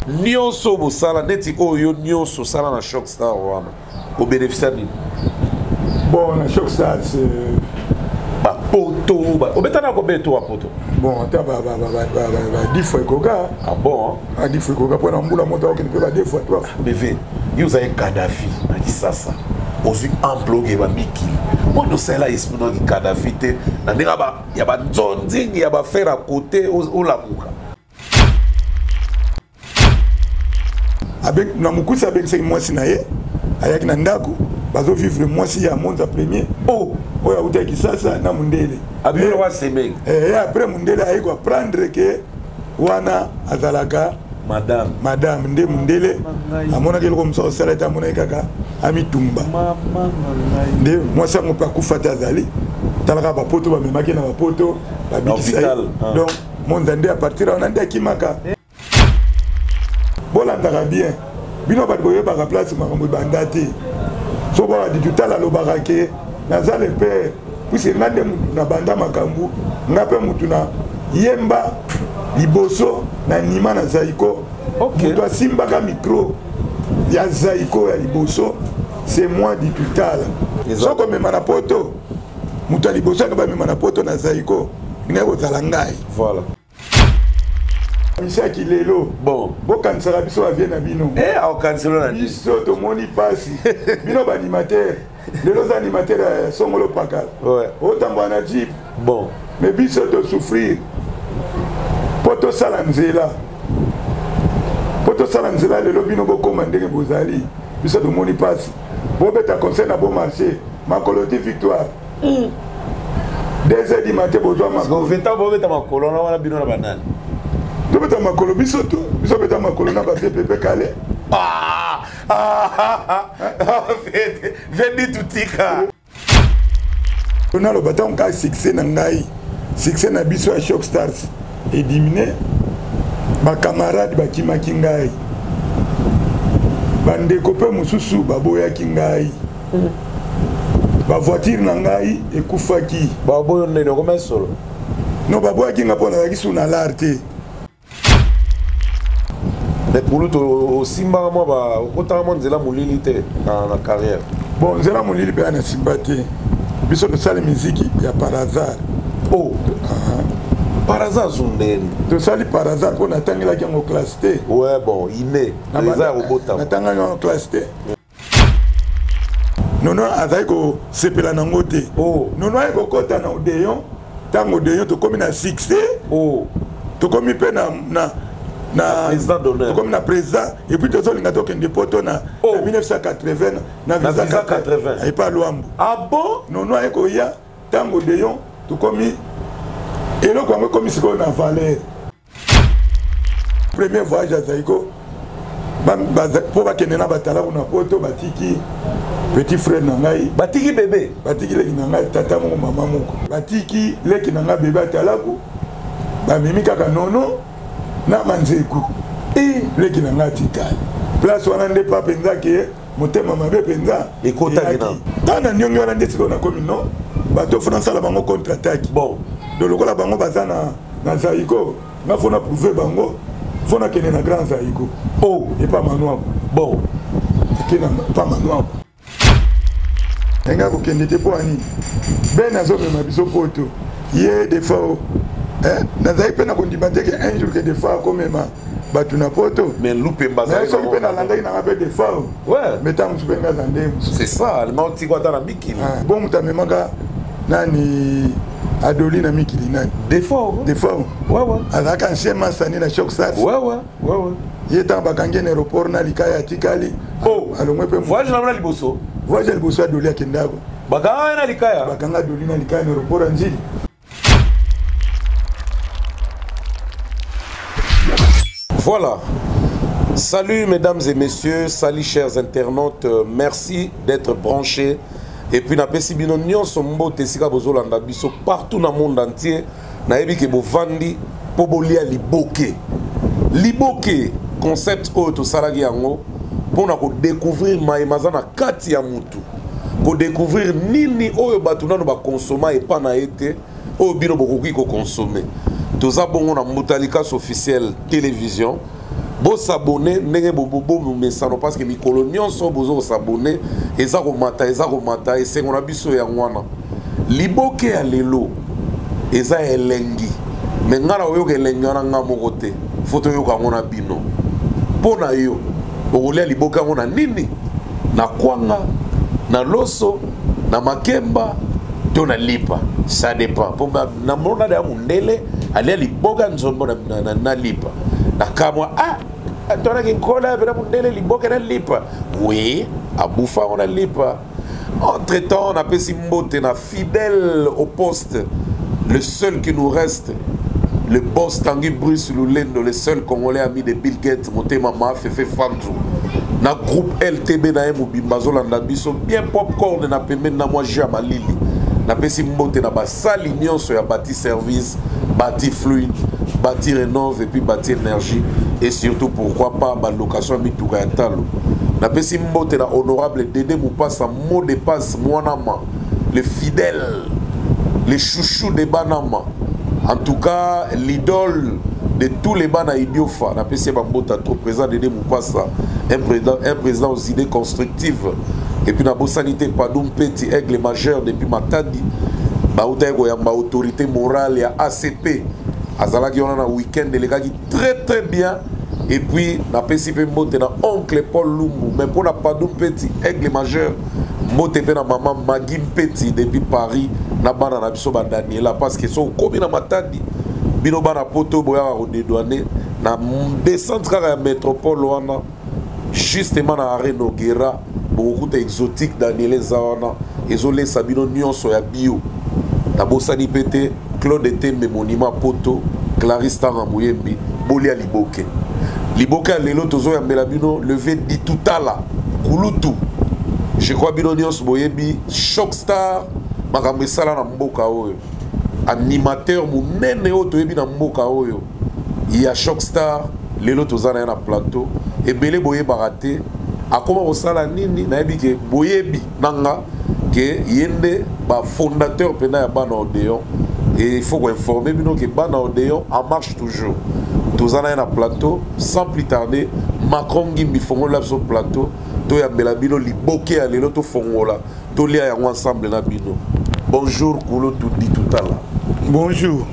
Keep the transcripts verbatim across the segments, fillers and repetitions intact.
nyonso bosala neti oyo nyonso sala na Shock Star wana au bénéfice nini? Bon, na Shock Star c'est ba poto ba obetana ko beto wa poto. Bon, ta ba ba ba ba ba dix fois koga. Ah bon? Ah dix fois koga pour na mbula moto qui ne peut pas deux fois trois fois. Bébé, vous avez Kadhafi, na dit ça ça. Ozu emplogué ba miki. Moi no sala espino ki Kadhafi te na ndinga ba ya ba nzondingi ya ba faire à côté au la muka. Avec na mukusa avec c'est moi sinaye ayaki na ndako bazo vivre moi si ya monza premier. Oh, oya utaki sasa na mundele. Abiro wa semeng. Eh après mundele ayiko prendre que wana azalaka madame madame nde mundele amona kele comme ça sala ta mona kaka ami tumba nde moi ça mon pas kufata azali talaka ba poto ba memaki na ba poto ba bikisa donc mon ndende à partir on ande kimaka bolanda bien bino ba boye ba place makambo bandati so ba di tutala lo barake naza le père puisque ngande na banda makambu ngape mutu na yemba liboso na nima na zaiko. Okay. Mutu asimbaka micro ya zaiko ya liboso c'est moi du tutala soko mema na poto mutu ya liboso akaba mema na poto na zaiko ngeko zala ngai voilà. Misaki lelo bon bo kansala biso avie na bino eh au kanselo na biso to moni pasi bino ba animateur lelo za animateur ya songolo pakala ouais otamba na jeep bon mais biso to souffrir poto sala nzela poto sala nzela lelo bino bo koma ndenge bozali biso to moni pasi bo beta conseil na bo marché makolo ti victoire deux heures du matin bozwa makolo veta bo beta makolo na wana bino na banani to beta makolo biso to biso beta makolo na ba pepe kale ah ah vete vedi tutika on a le bâton ka succès na ngai succès na biso à Shock Stars et diminué ba camarade ba kimaki ngai bande kopé mususu baboya ki ngai ba voiture na ngai ekufaki baboyo ndene ko solo no baboya ki ngapona ya kisu na l'arte mais pour lui au simba moi ba autant nzela mulili te na na carrière bon nzela mulili pe na simbate biso de sale musique ya par hasard oh par hasard zundeni to sali par hasard ko natangela ki en classe T ouais bon iné les a robota natangela en classe T non non azai ko sepela na ngote oh non non ko kota na odeyon tango odeyon to komi na succès oh to komi pe na na na président d'honneur comme na président et puis to zolinga to kende poto na mille neuf cent quatre-vingts na visa quatre-vingts et pas Luambo ah bon non non ko ya tango odeyon to komi et là quand comme c'est qu'on a valeur premier voyage à Zaïko pour ba kende na batala na poto batiki petit frère na ngai batiki bébé batiki le na ngai tata mo mama moko batiki le ki na ngai bébé atalaku ba mimi kaka nono na manzeku et le ki na ngai tikali place wana nde pa penza ke motema mabe penza ekota kina tana nyongi wana nde siko na komi no bato français la bango contre attaque bon de lokola bango baza na na Zaïko na fona prouver bango fona kene na grand Zaïko oh et pas manoa bon kena pas manoa enga ko kende te poani ben azo mema biso poto ye des fois hein na Zaïko pe na ko ndimate ke un jour que des fois ko mema batu na poto mais loupé mbaza mais so pe na landa ina ngabe des fois ouais mais tant que benga zande c'est ça le mauti quoi dans la bikini bon mutamemanga nani Adoli na mikili nani des fois des fois ouais ouais azaka ancien masani na Shock Stars ouais ouais ouais ouais yeta bakangi na aéroport na likaya tikali oh alongwe pe voyage na mla liboso voyage liboso Adoli akendako bakanga na likaya bakanga Adoli na likaya na aéroport anjili. Voilà. Salut mesdames et messieurs, salut chers internautes, merci d'être branchés. Et puis na pesi bino nyonso mbote sika bozolanda biso partout dans le monde entier. Na yebi ke bovandi po bolia liboke. Liboke concept oyo to salaki yango pona ko découvrir maïmaza na kati ya mutu. Ko découvrir nini oyo batu nano ba consommer et pas na été oyo bino bokoki ko consommer. Toza bongo na Mutalikas officiel télévision. Bo s'abonner ndenge bo bo mesano parce que mi colonion so bozo s'abonner eza ko mata eza ko mata et c'est on a biso ya ngwana liboke ya lelo eza elengi mais ngara oyo ke elengi na ngamo kote photo yo ka ngona bino pona yo okolia liboke ngona nini na kwanga na loso na makemba to na lipa ça dépend pour na mona da mundele alia liboka nzombo na na lipa na kamwa ah atona ki kola bera mundele liboka na lipa oui abufa on a lipa. Entre temps on a pesi mbote na fidèle au poste le seul qui nous reste le boss Tanguy Bruce Lulendo le seul congolais ami de Bill Gates Motema Ma Fefe Fantou na groupe L T B na emu bimbazolanda biso bien popcorn na pembe na moi Jamalili na pesi mbote na basali nyonso ya bâti service bâti fluide bâti rénove et puis bâti énergie et surtout pourquoi pas ba location mituka ya talo na pesi mbote na honorable Dédé Moupassa mot de passe Mwanama le fidèle le chouchou de Banama en tout cas l'idole de tous les bana idiofa na pesi bambota trop présent Dédé Moupassa un président un président aux idées constructives et puis na bosanité Padoum Petit aigle majeur depuis Matadi ba utako ya ba autorité morale ya A C P azalaki on a week-end les gars qui très très bien et puis na pesi pe mbote na oncle Paul Lumbu mais pour na Padoum Petit aigle majeur mbote pe na maman Magui Petit depuis Paris na bana na biso ba Daniela parce que so komi na Matadi bino bana poto boya ko dédouaner na descente kaka ya métropole wana justement na arène Noguera beaucoup exotique Daniel Zawana ezolé sabino nyonso ya bio na bosani pété Claude Tembe monument poto Clarisse Tanga Muyembi bolia liboke liboke lelo tozo ya melabino levé di tutala kulutu je crois bino nyonso boyebi Shockstar makambe sala na mboka oyo animateur munene oyo toyebi na mboka oyo ya Shockstar lelo tozana na plateau et belé boye baraté a comment on sala nini na yebi ke boyebi nanga que yende ba fondateur pena ya bana Odéon et il faut qu'on informe bino que bana Odéon en marche toujours tozana na plateau sans plus tarder Macron ngimbi fongola sur plateau to ya mbela bino liboke ya lelo to fongola to lia ya ensemble na bino. Bonjour Koulo tout dit tout à l'heure. Bonjour.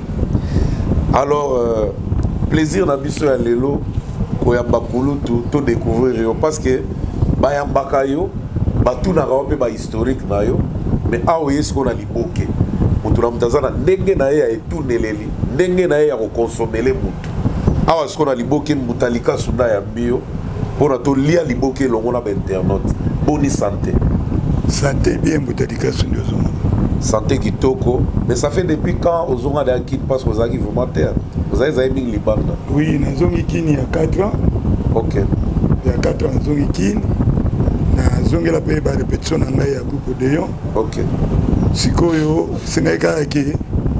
Alors euh, plaisir na biso ya lelo ko ya bakulu tout to découvrir yo parce que ba ya mbaka yo ba tout na rawa pe ba historique na yo mais awo yesko na liboke mutu na mutazana ndenge na ye ya etuneleli ndenge na ye ya ko consommer mutu awa sko na liboke mutalika sunda ya bio pour to lia liboke longo na ba internaute boni santé santé bien mutalika sunda zo santé kitoko mais ça fait depuis quand ozonga de akit parce que vous avez vraiment terre vous avez aimé libanda oui na zongi kini ya quatre ans OK il y a quatre ans zongi kini na zongi la paye ba répétition na ngai ya groupe Odéon OK sikoyo singaika ke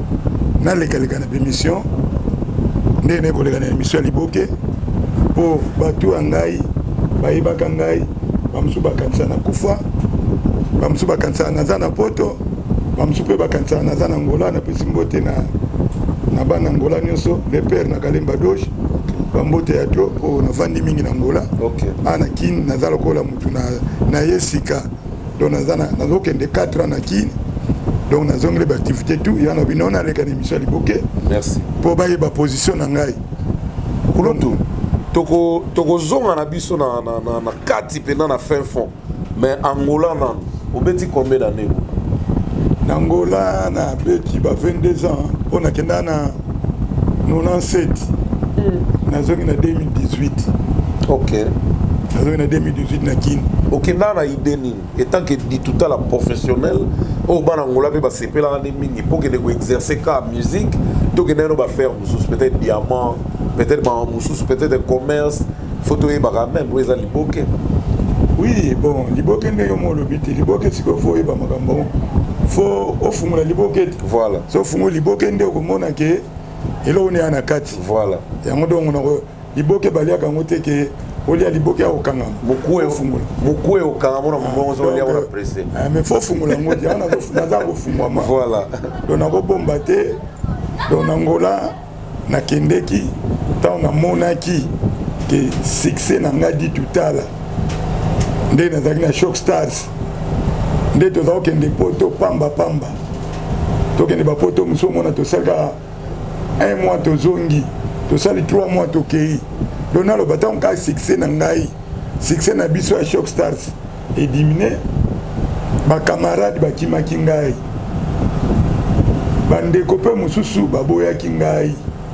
na lekaleka na émission ndene ko lekana émission liboke po batu ngai bayibaka ngai bamsu bakanisa na kufa bamsu bakanisa na zana poto bamsu pe bakanisa na zana ngola na pesi mbote na na bana ngola nyonso le père na Kalemba Doge bambote ya to o na vandi mingi na ngola OK ana kin na zala kola mutu na na yesika donc na zana na zokende quatre ans na kin donc na zongle ba activité tout yana binona le kan émission liboke merci po ba ba position na ngai kulontu toko toko zonga na biso na na na, na kati pena na fin fond mais Angola na obeti combien d'années na Angola na petit ba vingt-deux ans on a kenda na quatre-vingt-dix-sept mm. na zongi na deux mille dix-huit OK na zongi na deux mille dix-huit na kin OK na na idée nini étant que dit tout à la professionnelle au bana Angola pe ba sepela na mingi pour que de exercer ka musique to que no ba faire peut-être diamant peut-être ba mususu peut-être commerce photo et ba même pour les liboke oui bon liboke ndenge mo lobiti liboke siko fo e ba makambo fo ofungula liboke voilà so fungo liboke ndeko komona ke elo ne ana kati voilà yango dongo na liboke balia kango te ke olia liboke okanga mukue ofungula mukue okanga mona mbongo so lia ona presser ah mais fo fungula ngodi yana ko naza ko fungwa ma voilà dona ko bomba te dona ngola na kendeki ta na monaki que succès na nga dit tout à l'heure nde nazalaki na Shock Stars nde tozala kokende poto pamba pamba tokende bapoto mosusu omona tosalaka un mois tozongi tosali trois mois tokei donc naloba ntango kaka succès na ngai succès na biso ya Shock Stars edimine bacamarade bakimaki ngai bandeko mpe mosusu baboyaki ngai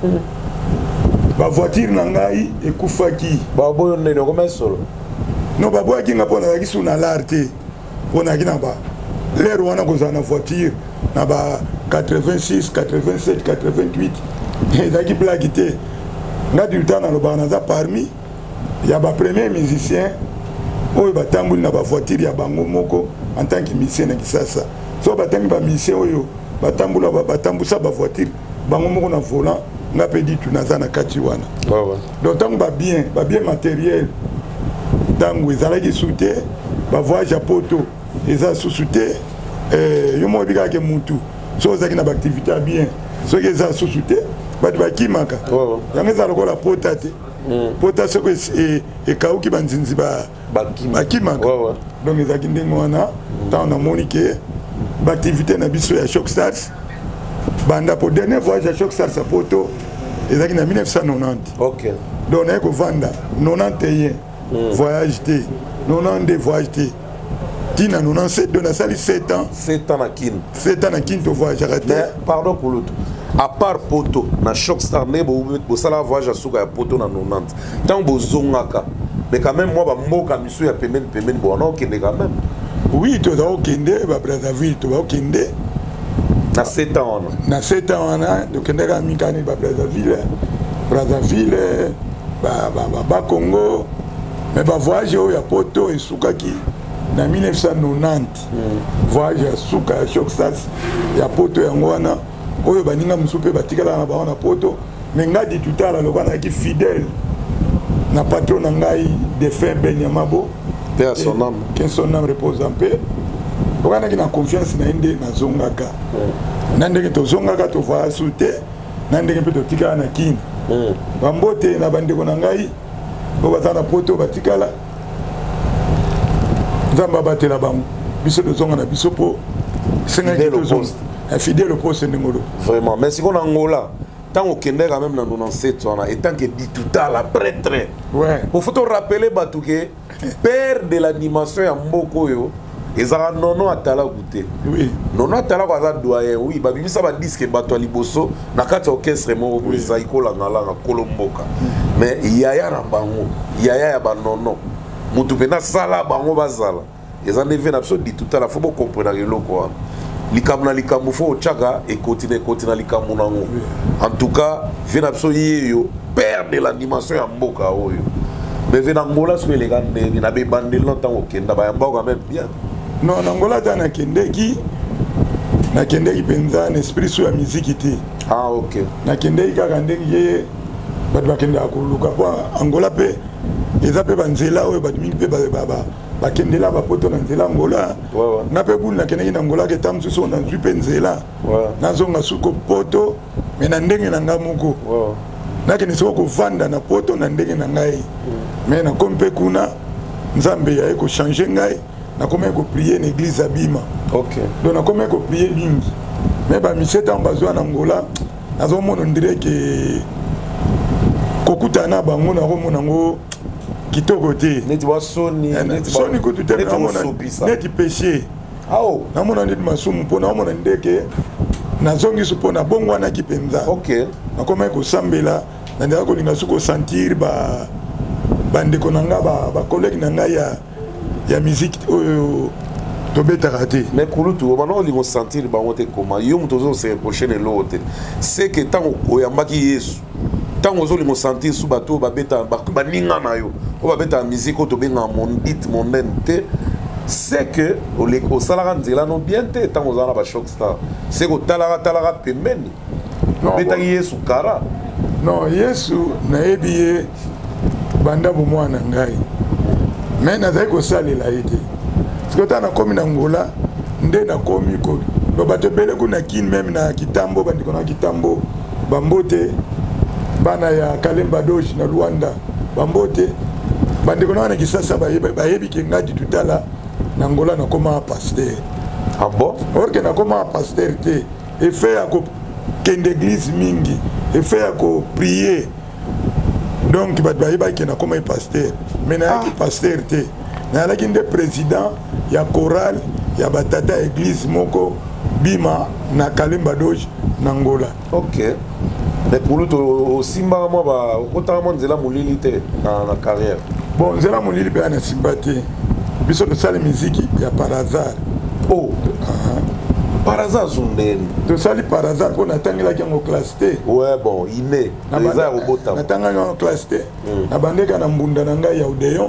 bavoiture na ngai ekufaki baboyo ndenge okoma solo non baboyaki nga mpo nazalaki su na lare te mpo nazalaki na ba lere wana kozala na voiture na ba quatre-vingt-six, quatre-vingt-sept, quatre-vingt-huit ezalaki blaki te nga dilta nalobaka naza parmi ya bapremier musicien oyo batamboli na bavoiture ya bango moko en tant que musicien na Kisasa so batangi bamusicien oyo batambola batambusa bavoiture bango moko na volant nga mpe ditu naza na kati wana donc ntango babien babien matériel ntango ezalaki su te bavoyage ya poto eza susu te yo moko ebikaka mutu so ozalaki na baactivité ya bien soki eza susu te bato bakimaka yango eza lokola pota te pota soki ekauki banzinzi bakimaka donc ezalaki ndenge wana ntango namoni ke baactivité na biso ya Shock Stars banda po dernier voyage ya Shock Stars ya poto ezalaki na mille neuf cent quatre-vingt-dix donc naye kovanda quatre-vingt-onze voyage te quatre-vingt-deux voyage te tina quatre-vingt-dix-sept donc nasali sept ans sept ans na kine sept ans na kine to voyageaka te pardon Kulutu à part poto na Shock Stars nde bosala voyage ya suka ya poto na quatre-vingt-dix ntango bozongaka mais quand même moi bamboka misu ya pembeni pembeni bona okende quand même oui toza okende ba Brazzaville toza okende na sept ans wana na sept ans wana tokendaka mikani ba Brazzaville Brazzaville ba ba ba Congo mais ba voyage oyo ya poto esukaki na mille neuf cent quatre-vingt-dix voyage ya suka ya Shock Stars ya poto yango wana oyo baninga mosusu mpe batikala na bango na poto mais nga di tutala lokola nazalaki fidèle na patron na ngai défunt Ben Yamabo paix à son âme que son âme repose en paix okanaki na confiance na ye nde nazongaka na ndenge tozongaka tovoya su te na ndenge mpe totikala na kini bambote na bandeko na ngai oyo baza na poto batikala nzambe abatela bango biso tozonga na biso mpo esengaki tozonga fidèle au poste ndengolo vraiment mais sikoyo na Angola tant okende quand même na quatre-vingt-dix-sept wana et tant que ditutala prêtre ouais faut faut rappeler batu ke père de l'animation ya mboko oyo ezaka nono atala goûter oui nono atala kwa za doyen oui babimisa ba disque bato ya liboso na kati orchestre moko ko za ikola ngala na kolomboka mais yaya na bango yaya ya banono mutu pena sala bango bazala eza neve na biso ditutala faut comprendre eloko wana likambo na likambo fo ochaka et continuer continuer likambo nango en tout cas vena biso yeyo père de l'animation ya mboka oyo mais vena Angola so les gande ni na be bandel longtemps okenda ba yamba quand même bien non na Angola ta na kendeki na kendeki penza na esprit so ya musique te ah OK na kendeki kaka ndenge ye bato bakenda akoluka po Angola pe eza pe banzela oyo bato mingi pe ba bakendela bapoto na nzela Angola nga mpe bulu nakendeki na Angola ke ta mosusu nazwi mpe nzela nazonga suko poto me na ndenge na ngai moko nakende soko kovanda na poto na ndenge na ngai me nakomi mpe kuna nzambe yaye kochange ngai nakomi koprie na église abima donc nakomi koprie mingi me bamisie ntango bazwa na Angola nazomona ndire ke kokutana bango nakomona yango kitoko te neti wa soni neti soni kutu te namona neti péché ao namona neti masumu mpo naomona ndeke nazongi su mpo na bongo wana kipenza OK nakomaki kosambela nandeka kolinga su kosentir ba bandeko na nga bakolege na ngai ya ya musique oyo tobetaka te mais Kulutu obana olingo sentir bango te koma yo moto ozose reprocher lelo te c'est que ntango oyambaki Yesu ntango ozolingo sentir su bato babeta baninga na yo o babeta musique oyo tobenga mondite mondaine te c'est que osalaka nzela no bien te ntango ozala na ba Shock Stars c'est que otalaka talaka pembeni obetaki Yesu kara non Yesu nayebi ye banda bomwana ngai mais nazali kosalela ye te sikoyo ta nakomi na Angola nde nakomi bato ebele kuna kini meme na Kitambo bandeko na Kitambo bambote bana ya Kalemba Doge na Luanda bambote bandeko na wana kisasa bayebi ke ngadi tutala na Angola na koma pasteur. Ah bon? Or que na koma pasteur te et fait à kende église mingi et fait à prier. Donc bat bayebi ke na koma pasteur. Mais na ki pasteur te. Na la kinde président ya chorale ya batata église moko bima na Kalemba Doge na Angola. OK. Mais pour nous au simba moi ba autant moi nzela molili te na na carrière. Bon, nzela molili be na simba te. Biso de sali musique ya par hasard. Oh. Par hasard zundeni. De sali par hasard pour natangela ki en classe T. Ouais bon, il est les arts au bota. Natangela en classe T. Na bandeka na mbunda na ngai ya Odeon.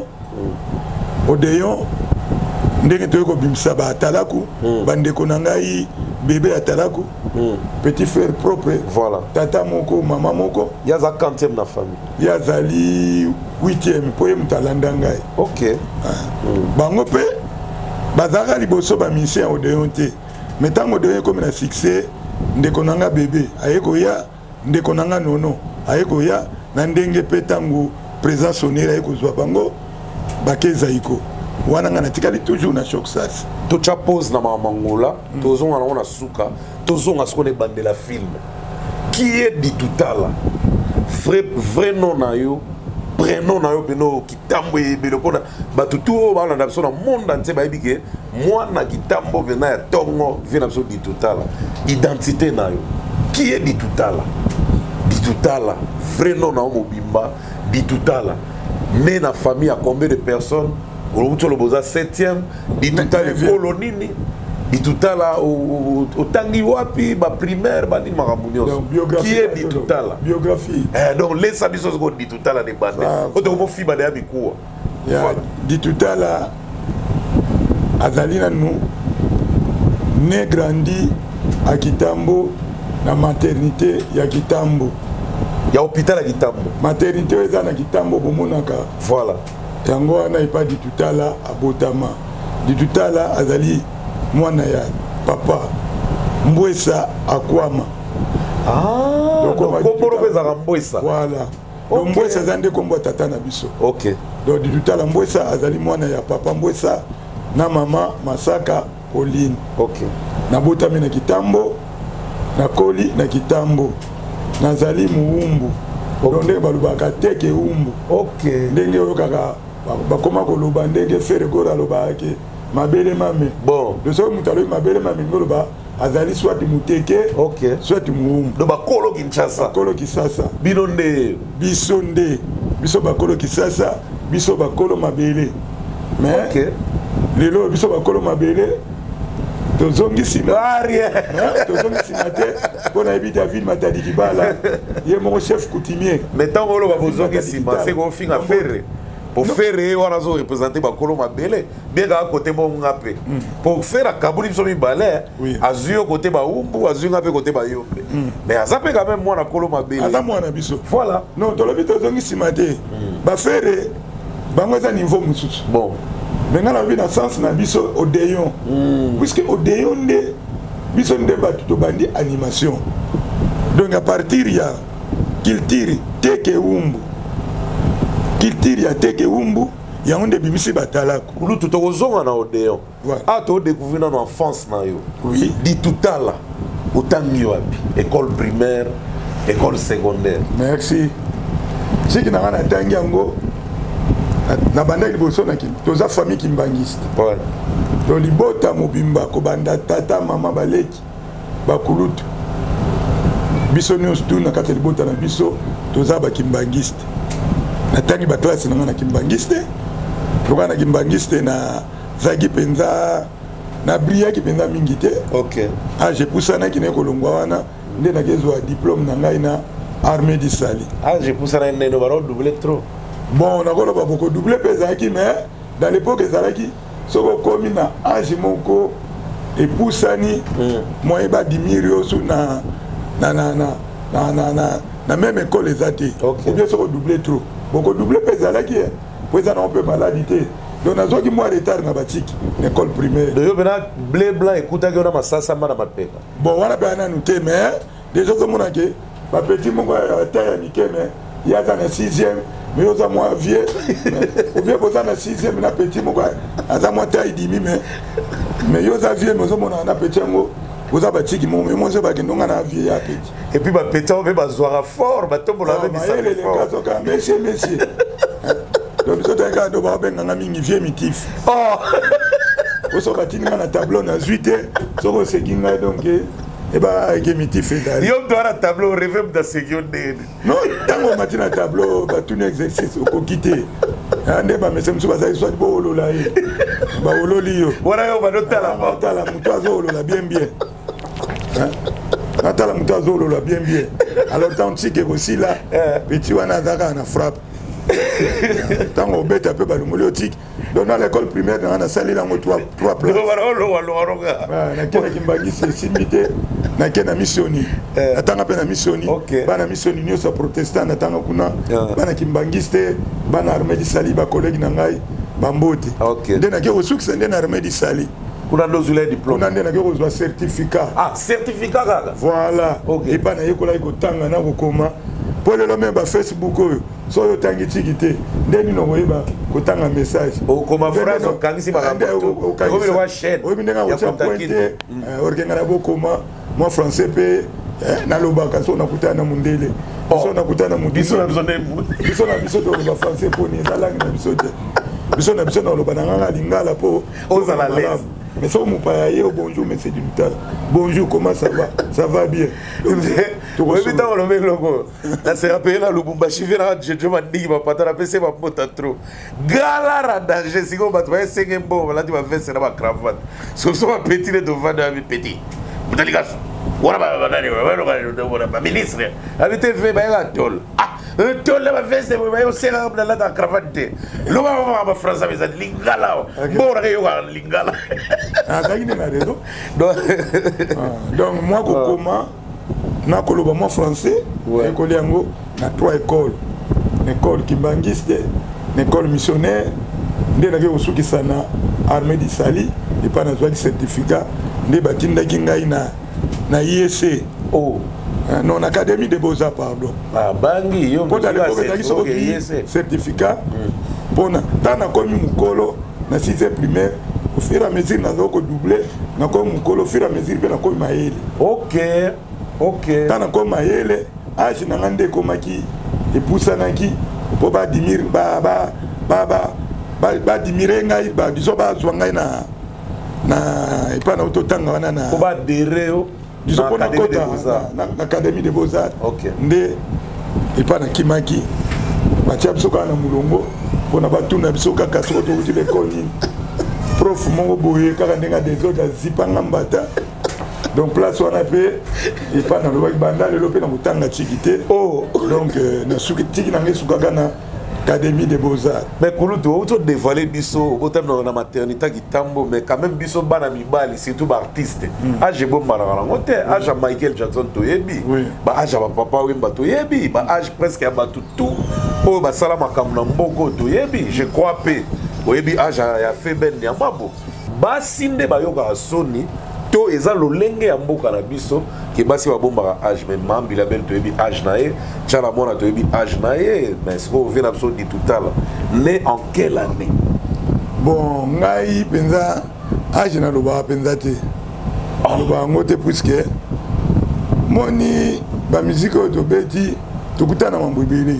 Odeon ndenge toyeko bimisa ba talaku bandeko na ngai bébé atalaku petit frère propre. Voilà. Tata moko mama moko. Ya za quantième na famille. Ya zali huitième po mutalanda ngai. OK. Bango pe bazaka liboso ba mission ya Odeon te. Metango Odeon comme na succès ndeko nanga bébé ayeko ya ndeko nanga nono ayeko ya na ndenge pe tango présence sonera ayeko zwa bango bakeza iko. Wana ngana tikali toujours na choc sas. To cha pose na Angola, tozonga na suka, tozonga skone bandela film. Qui est dit tout à l'heure? Vrai vrai nom na yo, prénom na yo beno kitambo ebelo pona batutu ba na biso na monde entier ba ebike moi na kitambo bena ya tongo vient biso dit tout à l'heure. Identité na yo. Qui est dit tout à l'heure? Dit tout à l'heure. Vrai nom na mobimba, dit tout à l'heure. Mais na famille à combien de personnes? Au septième, dit tout à l'heure colonini, dit tout à l'heure au tangi wapi, ba primaire, ba ni marabounios. Qui est dit tout à l'heure? Biographie. Donc les abisos dit tout à l'heure des bandes. Autant que mon fils bade abi quoi. Dit tout à l'heure, Azalina nous, né grandi à Kitambo, la maternité ya Kitambo. Ya hôpital à Kitambo. Maternité eza na Kitambo bomonaka. Voilà. Yango wana ipa di tutala abotama di tutala azali mwana ya papa Mbwesa akwama. Ah donc kombo bezaka Mbwesa. Voilà. Donc Mbwesa zande kombo tata na biso. OK. Donc di tutala Mbwesa azali mwana ya papa Mbwesa na mama Masaka Pauline. OK. Na botami na Kitambo na koli na Kitambo nazali muumbu. Donc ndenge balubaka teke umbu. OK. Ndenge oyokaka bakoma koloba ndenge fere gora loba ke mabele mame. Bon. De so mutalo mabele mame ngoloba azali soit muteke. OK. Soit muumbu. Do bakolo Kinshasa. Bakolo Kisasa. Binonde. Bisonde. Biso bakolo Kisasa, biso bakolo mabele. Mais OK. Lelo biso bakolo mabele. Tozongi sima rien. Tozongi sima te. Pona ebi David Matadi Kibala. Ye mon chef coutumier. Mais tant que lo bazongi sima c'est qu'on finit à faire. Pour faire on a représenter bakolo mabele bien à côté mon ngapé. Pour faire à Kabuli biso mi balai. Azio côté ba umbu, azio ngapé côté ba yombe. Mais azape quand même moi na kolo mabele. Aza moi na biso. Voilà. Non, tolobi tozongi sima te. Ba faire bango za niveau mususu. Bon. Maintenant la vie dans sens na biso Odeon puisque Odeon de biso nde batu to bandi animation donc à partir ya culture teke umbu culture ya teke umbu ya onde bimisi batalako kulu tout ozonga na Odeon ah to découvrir dans enfance na yo oui dit tout à là otangi wapi école primaire école secondaire merci c'est que na na tangi yango na banda liboso na ki toza famille kimbangiste ouais to libota mobimba ko banda tata mama baleki bakulutu biso nyos tu na kata libota na biso toza ba kimbangiste na tangi ba classe na na kimbangiste to na kimbangiste na zagi penza na bria ki penza mingi te OK ah j'ai poussé na ki ne kolongwa wana nde na kezwa diplôme na ngai na armée du Sali ah j'ai poussé na ne no baro doubler trop. Bon, on a encore beaucoup doublé pesaki, mais dans l'époque Zalaki, ce qu'on commis na âge moko et poussani, moi il va diminuer sur na na na na na na na na même école les athées. Ou bien ce qu'on doublé trop. Beaucoup doublé pesaki, pour ça on peut maladité. Donc on a qui moi retard na batik, école primaire. De yo bena blé blanc écoute que on a masasa mana mapeka. Bon, on a bien noté mais déjà comme on a que pas petit mon gars taille à Mickey mais il y a dans le sixième mais oza moi vieux ou bien boza na sixième na petit moko aza moi taille dimi mais mais yoza vieux mais ozo mona na petit ngo boza batiki mo mais moi je ba kendonga na vieux ya petit et puis ba petit on veut ba zoara fort ba tombola avec ça fort monsieur monsieur donc tout un gars do ba benga na mingi vieux mitif oh ozo batini na tableau na zuite soko sekinga donc et bah gemiti fait d'aller yo doit un tableau rêve de seconde non tango matina tableau ba tout exercice au quitter ande ba mesem so ba za soit bo olola e ba ololi yo wala yo ba dotala ba tala muto azo olola bien bien hein atala muto azo olola bien bien alors tant que aussi là petit wana zaka na frappe tango beta pe ba lumoliotique donc dans l'école primaire on a salé là trois trois places na kena kimbangisi simité na kena missioni atanga pe na missioni bana missioni nyo sa protestant atanga kuna bana kimbangiste bana armée di sali ba collègue na ngai bambote nde na ke osukisa nde na armée di sali kuna dozula diplôme kuna nde na ke ozwa certificat ah certificat kaka voilà et bana yekola ikotanga na kokoma pour le même ba Facebook oyo so yo tangi tikite ndeni no boyeba kotanga message o koma phrase o kangisi ba ko ko bi wa chaîne o bi ndenga o cha pointer orgenga na bokoma moi français pe na lobaka so na kutana mundele so na kutana mundele biso na biso ne biso na biso to ba français poni za langue na biso te biso na biso na lobana nganga lingala po o za la l'aise. Mais ça, mon père, bonjour, monsieur Dutal. Bonjour, comment ça va? Ça va bien. Oui, mais t'as le logo. Là, c'est rappelé là, le Bumbashi vient à Djedjo Mandi, ma patata, c'est ma pote trop. Galara danger, si on va te faire cinq bon, là, tu vas faire c'est ma cravate. Sauf que ma petite est devant de petit. Vous allez gâcher. Voilà, ma ministre. Avec tes faits, bah, tol. Ah, un tol, la veste, bah, au sérum, là, la cravate. L'homme va France, mais ça lingala. Bon, regarde, lingala. Ah, ça y est, raison. Donc, moi, comment, na koloba moi français, école yango, na trois écoles. L'école kimbangiste, l'école missionnaire, ndé na ke osuki sana armée di Sali, et pas na zwa certificat, ndé batinda kingai na na I E C. Oh. Non, Académie des Beaux-Arts, pardon. Ah, bangi, yo, pour aller au certificat, pour na tana komi mukolo na sixième primaire, au fur et à mesure na zoko doublé, na komi mukolo au fur et à mesure na komi maele. OK. OK. Tana komi maele, âge na ngande komaki epousa naki pour ba dimir ba ba ba ba ba dimire ngai ba biso ba zwa ngai na na epa na ototanga wana na pour ba dereo disons qu'on a l'Académie des Beaux-Arts. Ndé et pas na Kimaki. Batia bisoka na mulongo pona batuna bisoka kasoko to uti l'école ni. Prof mongo boye kaka ndenga des autres zipanga mbata. Donc place on a fait et pas na loba banda le lopé na mutanga tikité. Oh donc na suki tiki na ngesuka kana Académie des Beaux-Arts. Mais Kouloutou, autant dévoiler biso, autant dans la maternité qui tambo, mais quand même biso bana mibali, surtout ba artiste. Ah j'ai bon mararangote, ah j'ai Michael Jackson toyebi, bah ah j'ai papa Wemba toyebi, bah ah j'ai presque abatu tout, oh bah salama kamna mboko toyebi, je crois pe, oyebi ah j'ai fait ben yamabo, bah sinde ba yoga Sony. To eza lolenge ya mboka na biso ke basi ba bomba âge mais mambi la belle toyebi âge nae tchala mona toyebi âge nae mais ce qu'on vient absolument dit tout à l'heure né en quelle année bon ngai penza âge na loba penza te loba ngote puisque moni ba musique to beti tukutana mambo ibili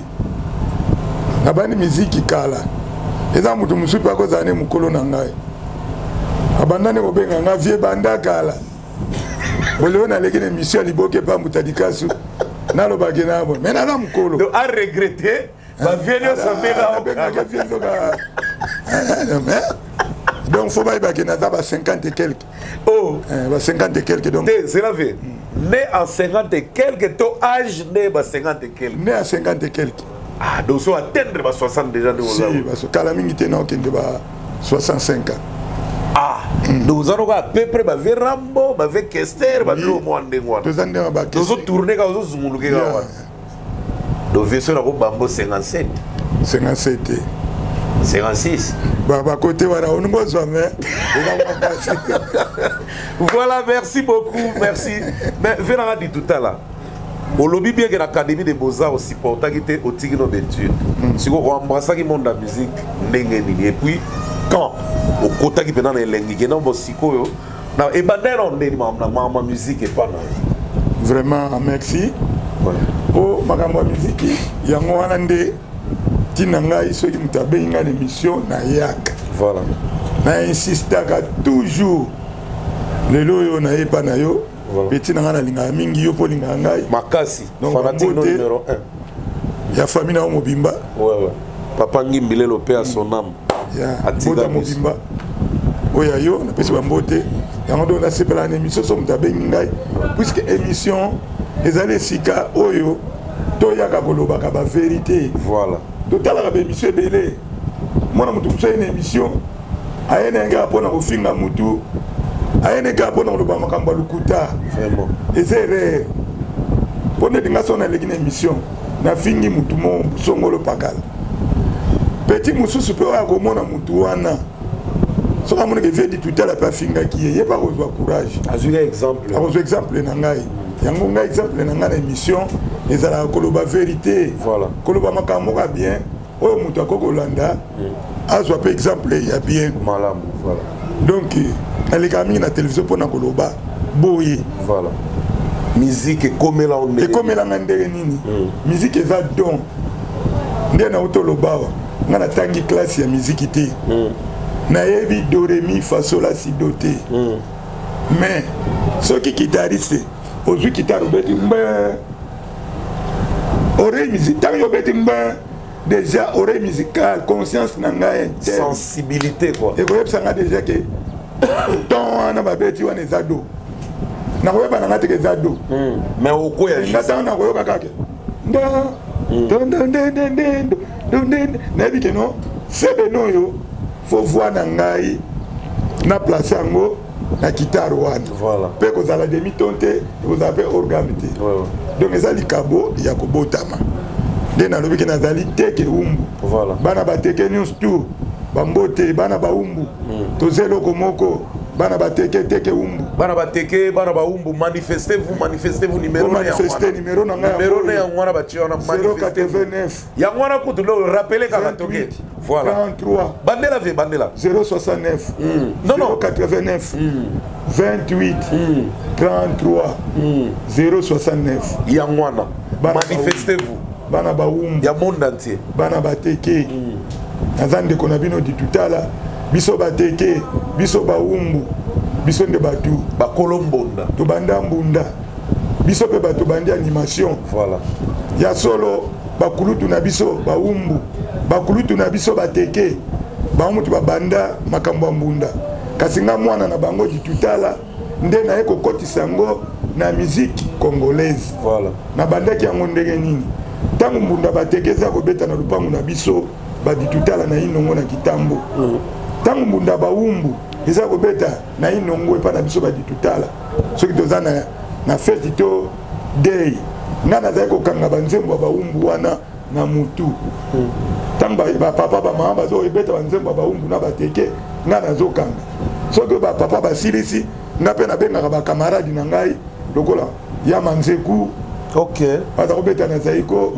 na bani musique kala eza mutu musupa ko zane mukolo na ngai abandane ko benga nga vie banda kala bolo na lekine mission liboke pa mutadikasu na lo bagena bo mais na na mukolo donc a regretter ba vie no sabela o benga vie no ka donc faut pas bagena za ba cinquante et quelques oh ba cinquante et quelques donc c'est la vie né en cinquante et quelques to âge né ba cinquante et quelques né à cinquante et quelques ah donc so atteindre ba soixante déjà de si parce que kala mingi te na okende ba soixante-cinq ans. Ah, nous allons à peu près baver Rambo, baver Kester, baver au moins des mois. Nous allons tourner quand nous zoomons le gars. Le vaisseau là Bambo cinquante-sept. cinquante-sept. cinquante-six. Bah bah côté voilà on nous besoin mais. Voilà, merci beaucoup, merci. Mais venez dit tout à l'heure. au lobby bien que l'Académie des Beaux-Arts aussi porta qui était au Tigino d'études. Si on embrasse qui monde la musique et puis quand au côté qui pendant les langues qui n'ont pas siko na et bandera on est ma ma musique et pas vraiment merci oh makambo musique yango wana nde tinanga iso ki mutabe inga l'émission na yak voilà na insistaka toujours lelo yo na yepa na yo petit nanga na linga mingi yo po linga ngai makasi fanatique numéro un ya famille na mobimba ouais ouais papa Ngimbile le père son âme ya atika mobimba oya yo na pesi bambote yango do na sepela na émission so mutabe ngai puisque émission ezali sika oyo to yaka kolobaka ba vérité voilà totala ka émission belé mona mutu so une émission ayene nga pona kofinga mutu ayene nga pona koloba makambo lukuta vraiment et c'est rare pona dinga sona lekine émission na fingi mutu mo songolo pakala petit mususu pe wa ko mona mutu wana so ka mona ke vedi tutala pa finga ki ye pa kozwa courage azuli exemple akozwa exemple na ngai yango ngai exemple na ngai na émission ezala koloba vérité voilà koloba makambo ka bien oyo mutu akokolanda azwa pe exemple ya bien malamu voilà donc aleka mingi na télévision mpona koloba boye voilà musique ekomela on ekomelanga ndenge nini musique eza don nde na utolobawa nga natangi classe ya musique te nayebi do re mi fa sol la si do te mais soki guitariste ozwi guitare obeti mbe oreille musique ntango yobeti mbe déjà oreille musicale conscience na ngai interne sensibilité quoi ekoyebisanga déjà ke ton wana babeti wana eza do nakoyeba nanga teke eza do mais okoya nga ntango nakoyoka kake nayebi ke no sebeno oyo fo voi na ngai na place yango na kitare wana mpe kozala demi ton te ekozala mpe organe te donc eza likabo ya kobotama nde nalobiki nazali teke umbu bana bateke nyonso tu bambote bana baumbu toza eloko moko bana bateke teke umbu bana bateke bana baumbu manifestez vous manifestez vous numéro manifester numéro na ngai numéro ne yango wana batie wana zéro quatre-vingt-neuf yango wana kutu lo rappeler kaka toke voilà trente-trois bandela ve bandela zéro soixante-neuf non non zéro quatre-vingt-neuf vingt-huit trente-trois zéro soixante-neuf yango wana manifestez vous bana baumbu ya monde entier bana bateke naza ndeko na bino ditutala biso bateke biso baumbu biso nde batu bakolo mbunda tobanda mbunda biso mpe bato bandi animation voilà ya solo bakulutu na biso baumbu bakulutu na biso bateke bango mutu babanda makambo ya mbunda kasi nga mwana na bango ditutala nde naye kokotisa yango na musique congolaise voilà nabandaki yango ndenge nini ntango mbunda bateke eza kobeta na lupango na biso baditutala na inongo na kitambo ntango mbunda baumbu eza kobeta na inongo epa na biso baditutala soki toza na, na feti to day nga nazali kokanga banzembo ya baumbu wana na mutu ntango bapapa bamama bazoebeta banzembo ya baumbu na bateke nga nazokanga soki bapapa basilisi nga mpe nabengaka bakamaradi na ngai lokola ya manzeku ok baza kobeta na zaiko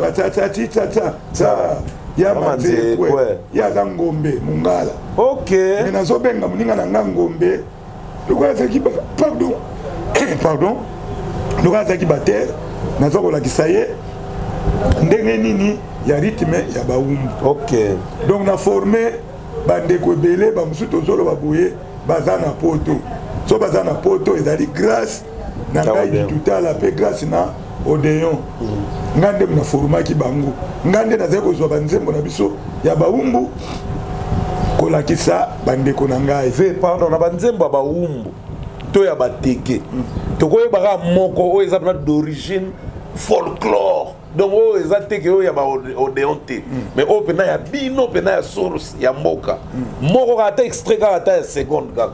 bakatsatsatsa ya manzekwe ya aza ngombe mongala ok me nazobenga moninga na nga ngombe lokola azalaki pardon pardon lokola azalaki batere naza kolakisa ye ndenge nini ya rythme ya baumbu ok donc na forme bandeko ebele bamosusu tozoloba boye baza na poto so baza na poto ezali grâce na ngai ditutala mpe grâce na odeon nga nde na formaki bango nga nde nazali kozwa banzembo na biso ya baumbu kolakisa bandeko na ngai ve pardon na banzembo ya baumbu to ya bateke tokoyebaka moko oyo eza mpena d'origine folklore donc oyo eza teke oyo ya baodeon te mais oyo mpena ya bino mpena ya source ya mboka moko kaka ata extrait kaka ata ya seconde kaka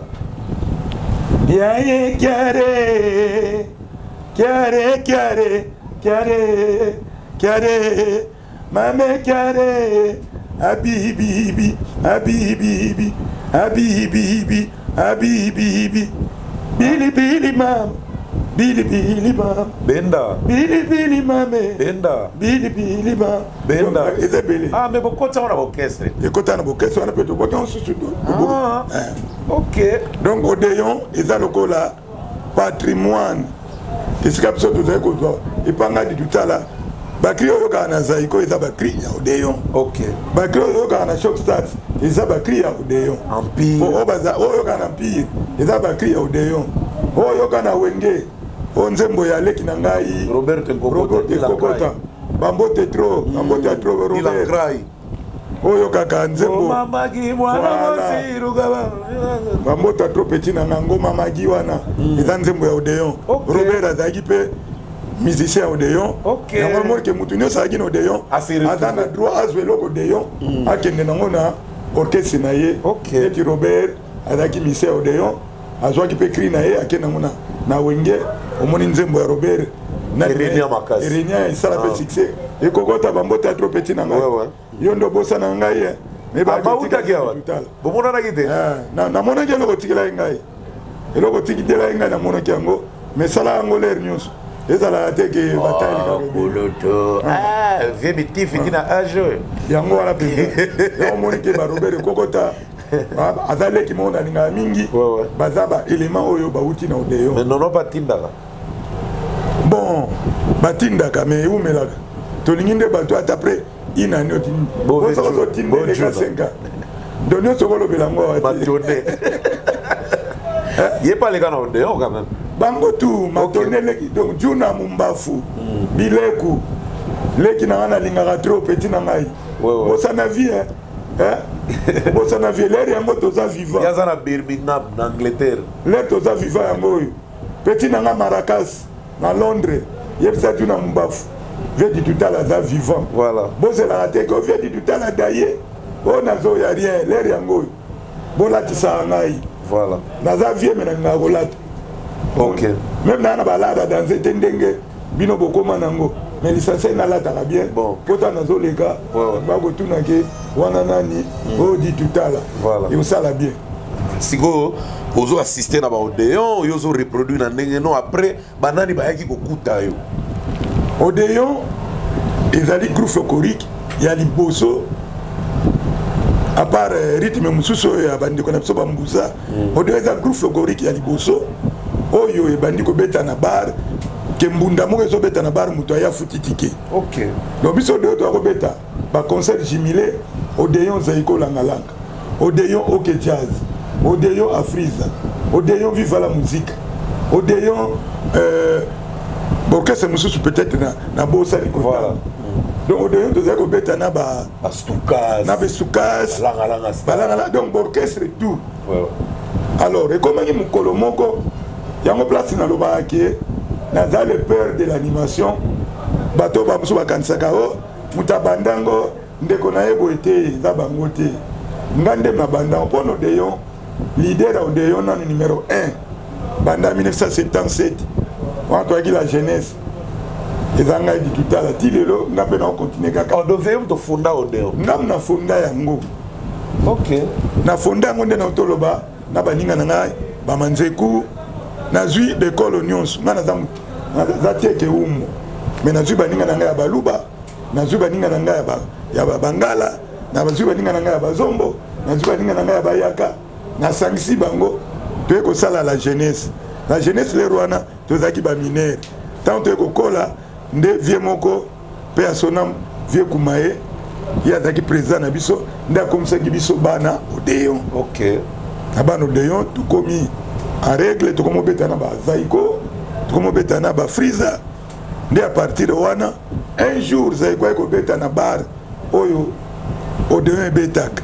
Kiare, kiare, kiare, kiare, kiare, kiare, mame kiare, abibibi, abibibi, abibibi, abibibi, bili bili mam, Bili bili bam. Benda. Bili bili mame. Benda. Bili bili bam. Benda. Isabelle. Ah, mais pourquoi tu as un orchestre? Et quand on a un orchestre, on a peut-être pas qu'on se soutient. Ah. Ok. Donc Odéon, ils ont le là patrimoine. Qu'est-ce que ça doit être? Et pendant du tout là, Bakri Oyokana Zaiko, ils ont Bakri Odéon. Ok. Bakri Oyokana Shockstars, ils ont Bakri Odéon. Empire. Oyokana Empire, ils ont Bakri Odéon. Oyokana Wenge. Onzembo ya leki na ngai Robert Kokota Bambo Tetro Bambo Tetro Robert Oyo kaka nzembo Mama gi mwana mosiruga Bambo Tetro petit na ngo Mama gi wana eza nzembo ya Odéon Robert azaki pe musicien ya Odéon yango mo ke mutu nyo saki na Odéon azana droit azwelo ko Odéon akende nango na orchestre na ye eti Robert azaki musicien ya Odéon azwaki pe cri na ye akende nango na na wenge omoni nzembo ya Robert na Irenia makasi Irenia isala pe succès e kokota bambo Tetro petit na ngai yo ndo bosa na ngai me ba uta kiawa bomona na kite na na mona ke loko tikela ngai eloko tikidela ngai na mona kiango me sala ngo ler news ezala te ke bataille ka boloto ah vie bitif dina age yango wala pe yo moni ke ba Robert kokota azaleki mona ninga mingi bazaba élément oyo bauti na Odéon mais non non pas tindaka bon batindaka mais umelaka tolingi nde bato ata après une année otindi bozo tinde les cinq ans donné sokolo belango matone il est pas les gars na Odéon quand même bango tout matone leki donc juna mumbafu bileku leki na ngana lingaka trop petit na ngai bosa na vie hein hein bosa na vie l'air yango toza vivant yaza na Birmingham na Angleterre l'air toza vivant yango petit na nga Maracas na Londres yebisa tu na mumbafu vie du tout à la vivant voilà bosa la te ko vie du tout à la daye o nazo ya rien l'air yango bola tisa ngai voilà naza vie mena nga kolata ok même na na balada dans cette ndenge bino bokoma nango mais licencié na la tala bien bon pota nazo les gars ba ko tuna ke wana nani o di tout à la voilà et ça la bien sigo ozo assister na ba Odéon yozo reproduire na ndenge non après banani bayaki kokuta yo Odéon ezali groupe folklorique ya liboso à part euh, rythme mususu ya bandi ko na biso ba mbuza Odéon ezali groupe folklorique ya liboso oyo ebandi ko beta na bar ke mbunda moko ezo beta na bar muto ya futi tike ok donc biso de to ko beta ba concert jumelé Odéon Zaiko Langalanga Odéon OK Jazz Odéon Afriza Odéon Viva la musique Odéon euh orchestre mususu peut-être na na bossa ni voilà donc Odéon to Zaiko beta na ba astukas na be sukas langalanga balanga donc orchestre tout ouais alors et comment il mukolo moko yango place na loba ke naza le père de l'animation bato ba musu bakanisaka o mutabandango ndeko na yebo ete za bango te ngande na bandango pono Odéon leader Odéon na numéro un banda mille neuf cent septante-sept on a qui la jeunesse ezanga di tout à la tilelo ngape na continuer kaka Odéon to funda Odéon ngam na funda yango ok na funda ngo nde na toloba na baninga na ngai ba manzeku na zui de colonions ngana zamu za tieke umo mais na zui baninga na ngai ya baluba na zui baninga na ngai ya ba ya bangala na zui baninga na ngai ya bazombo na zui baninga na ngai ya bayaka na sangisi bango to ko sala la jeunesse la jeunesse le rwana to zaki ba minere tant to ko kola nde vie moko pe asonam vie kumaye ya zaki président na biso nde akomisa biso bana Odéon ok na bana Odéon to komi en règle to komo betana ba Zaiko to komo betana ba Friza nde à partir de wana un jour Zaiko ko betana bar oyo Odéon betak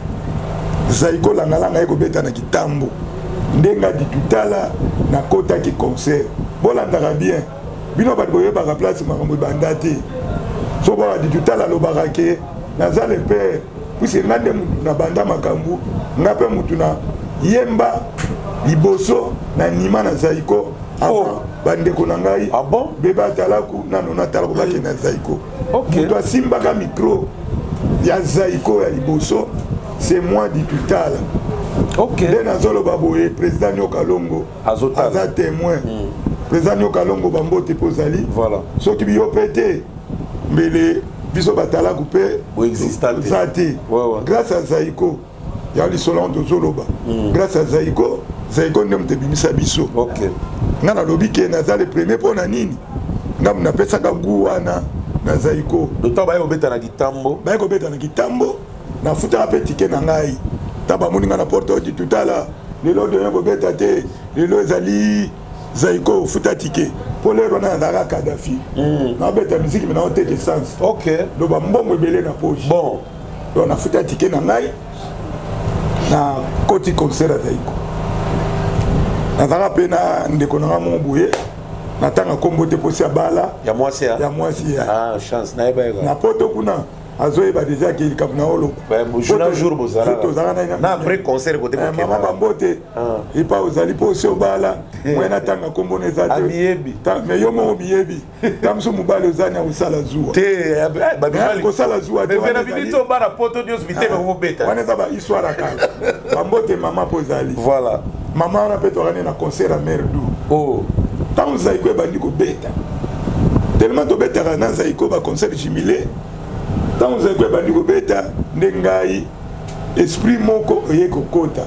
Zaiko Langalanga ko betana kitambo ndenga di tutala na kota ki concert bolandaka bien bino bat boye ba place makambo bandati so ba di tutala lo barake naza le père puisque ngande na banda makambu ngape mutuna yemba liboso na nima na Zaiko avant bandeko na ngai ah bon beba talaku nano na talaku ba na Zaiko ok to simba ka micro ya Zaiko ya liboso c'est moi di tutala ok de nazolo baboye président Nyoka Longo aza témoin président Nyoka Longo Bambote Pozali. Voilà. Ceux qui ont pété, mais les bisous batala coupé. Oui, existant. Grâce à Zaïko, il y a eu Solan de Zoloba. Grâce à Zaïko, Zaïko n'a pas de biso. Ok. N'a pas lobby qui est le premier pour Nanini. N'a pas fait ça comme Gouana, na Zaïko. D'autant que vous êtes dans Gitambo. Vous êtes dans Gitambo. Na futa pe ticket na ngai. Taba moninga na porte di tout à l'heure. Les lots de Bobeta te, les lots Zali, Zaïko, futa ticket. Pour les Rona Zara Kadhafi. Na beta musique mais na hotel de sens. Ok. Donc ba mbongo belé na poche. Bon. Donc na futa ticket na ngai. Na koti concert à Zaïko. Na Zara pe na ndeko na mon bouye. Na tanga kombo te posi bala. Ya moi c'est. Ya moi c'est. Ah chance na eba. Na poto kuna. Azoé ba déjà qui cap na olo. Ben jour jour bozala. Na après concert côté mo. Maman bambote. Il pas aux ali po so bala. Moi na tanga kombo ne za te. Abiyebi. Ta me yo mo biyebi. Tamso mubale ozanya usala zuwa. Te ba bimali ko sala zuwa. Mais vena bibito bara poto dios bité me mo beta. Wana za ba histoire akala. Bambote maman pozali. Voilà. Maman na peto rane na concert à Merdou. Oh. Tant Zaïko bandi ko beta. Tellement to beta na Zaïko ba concert jubilé. Tant vous avez bandi ko beta ndengai esprit moko ye kokota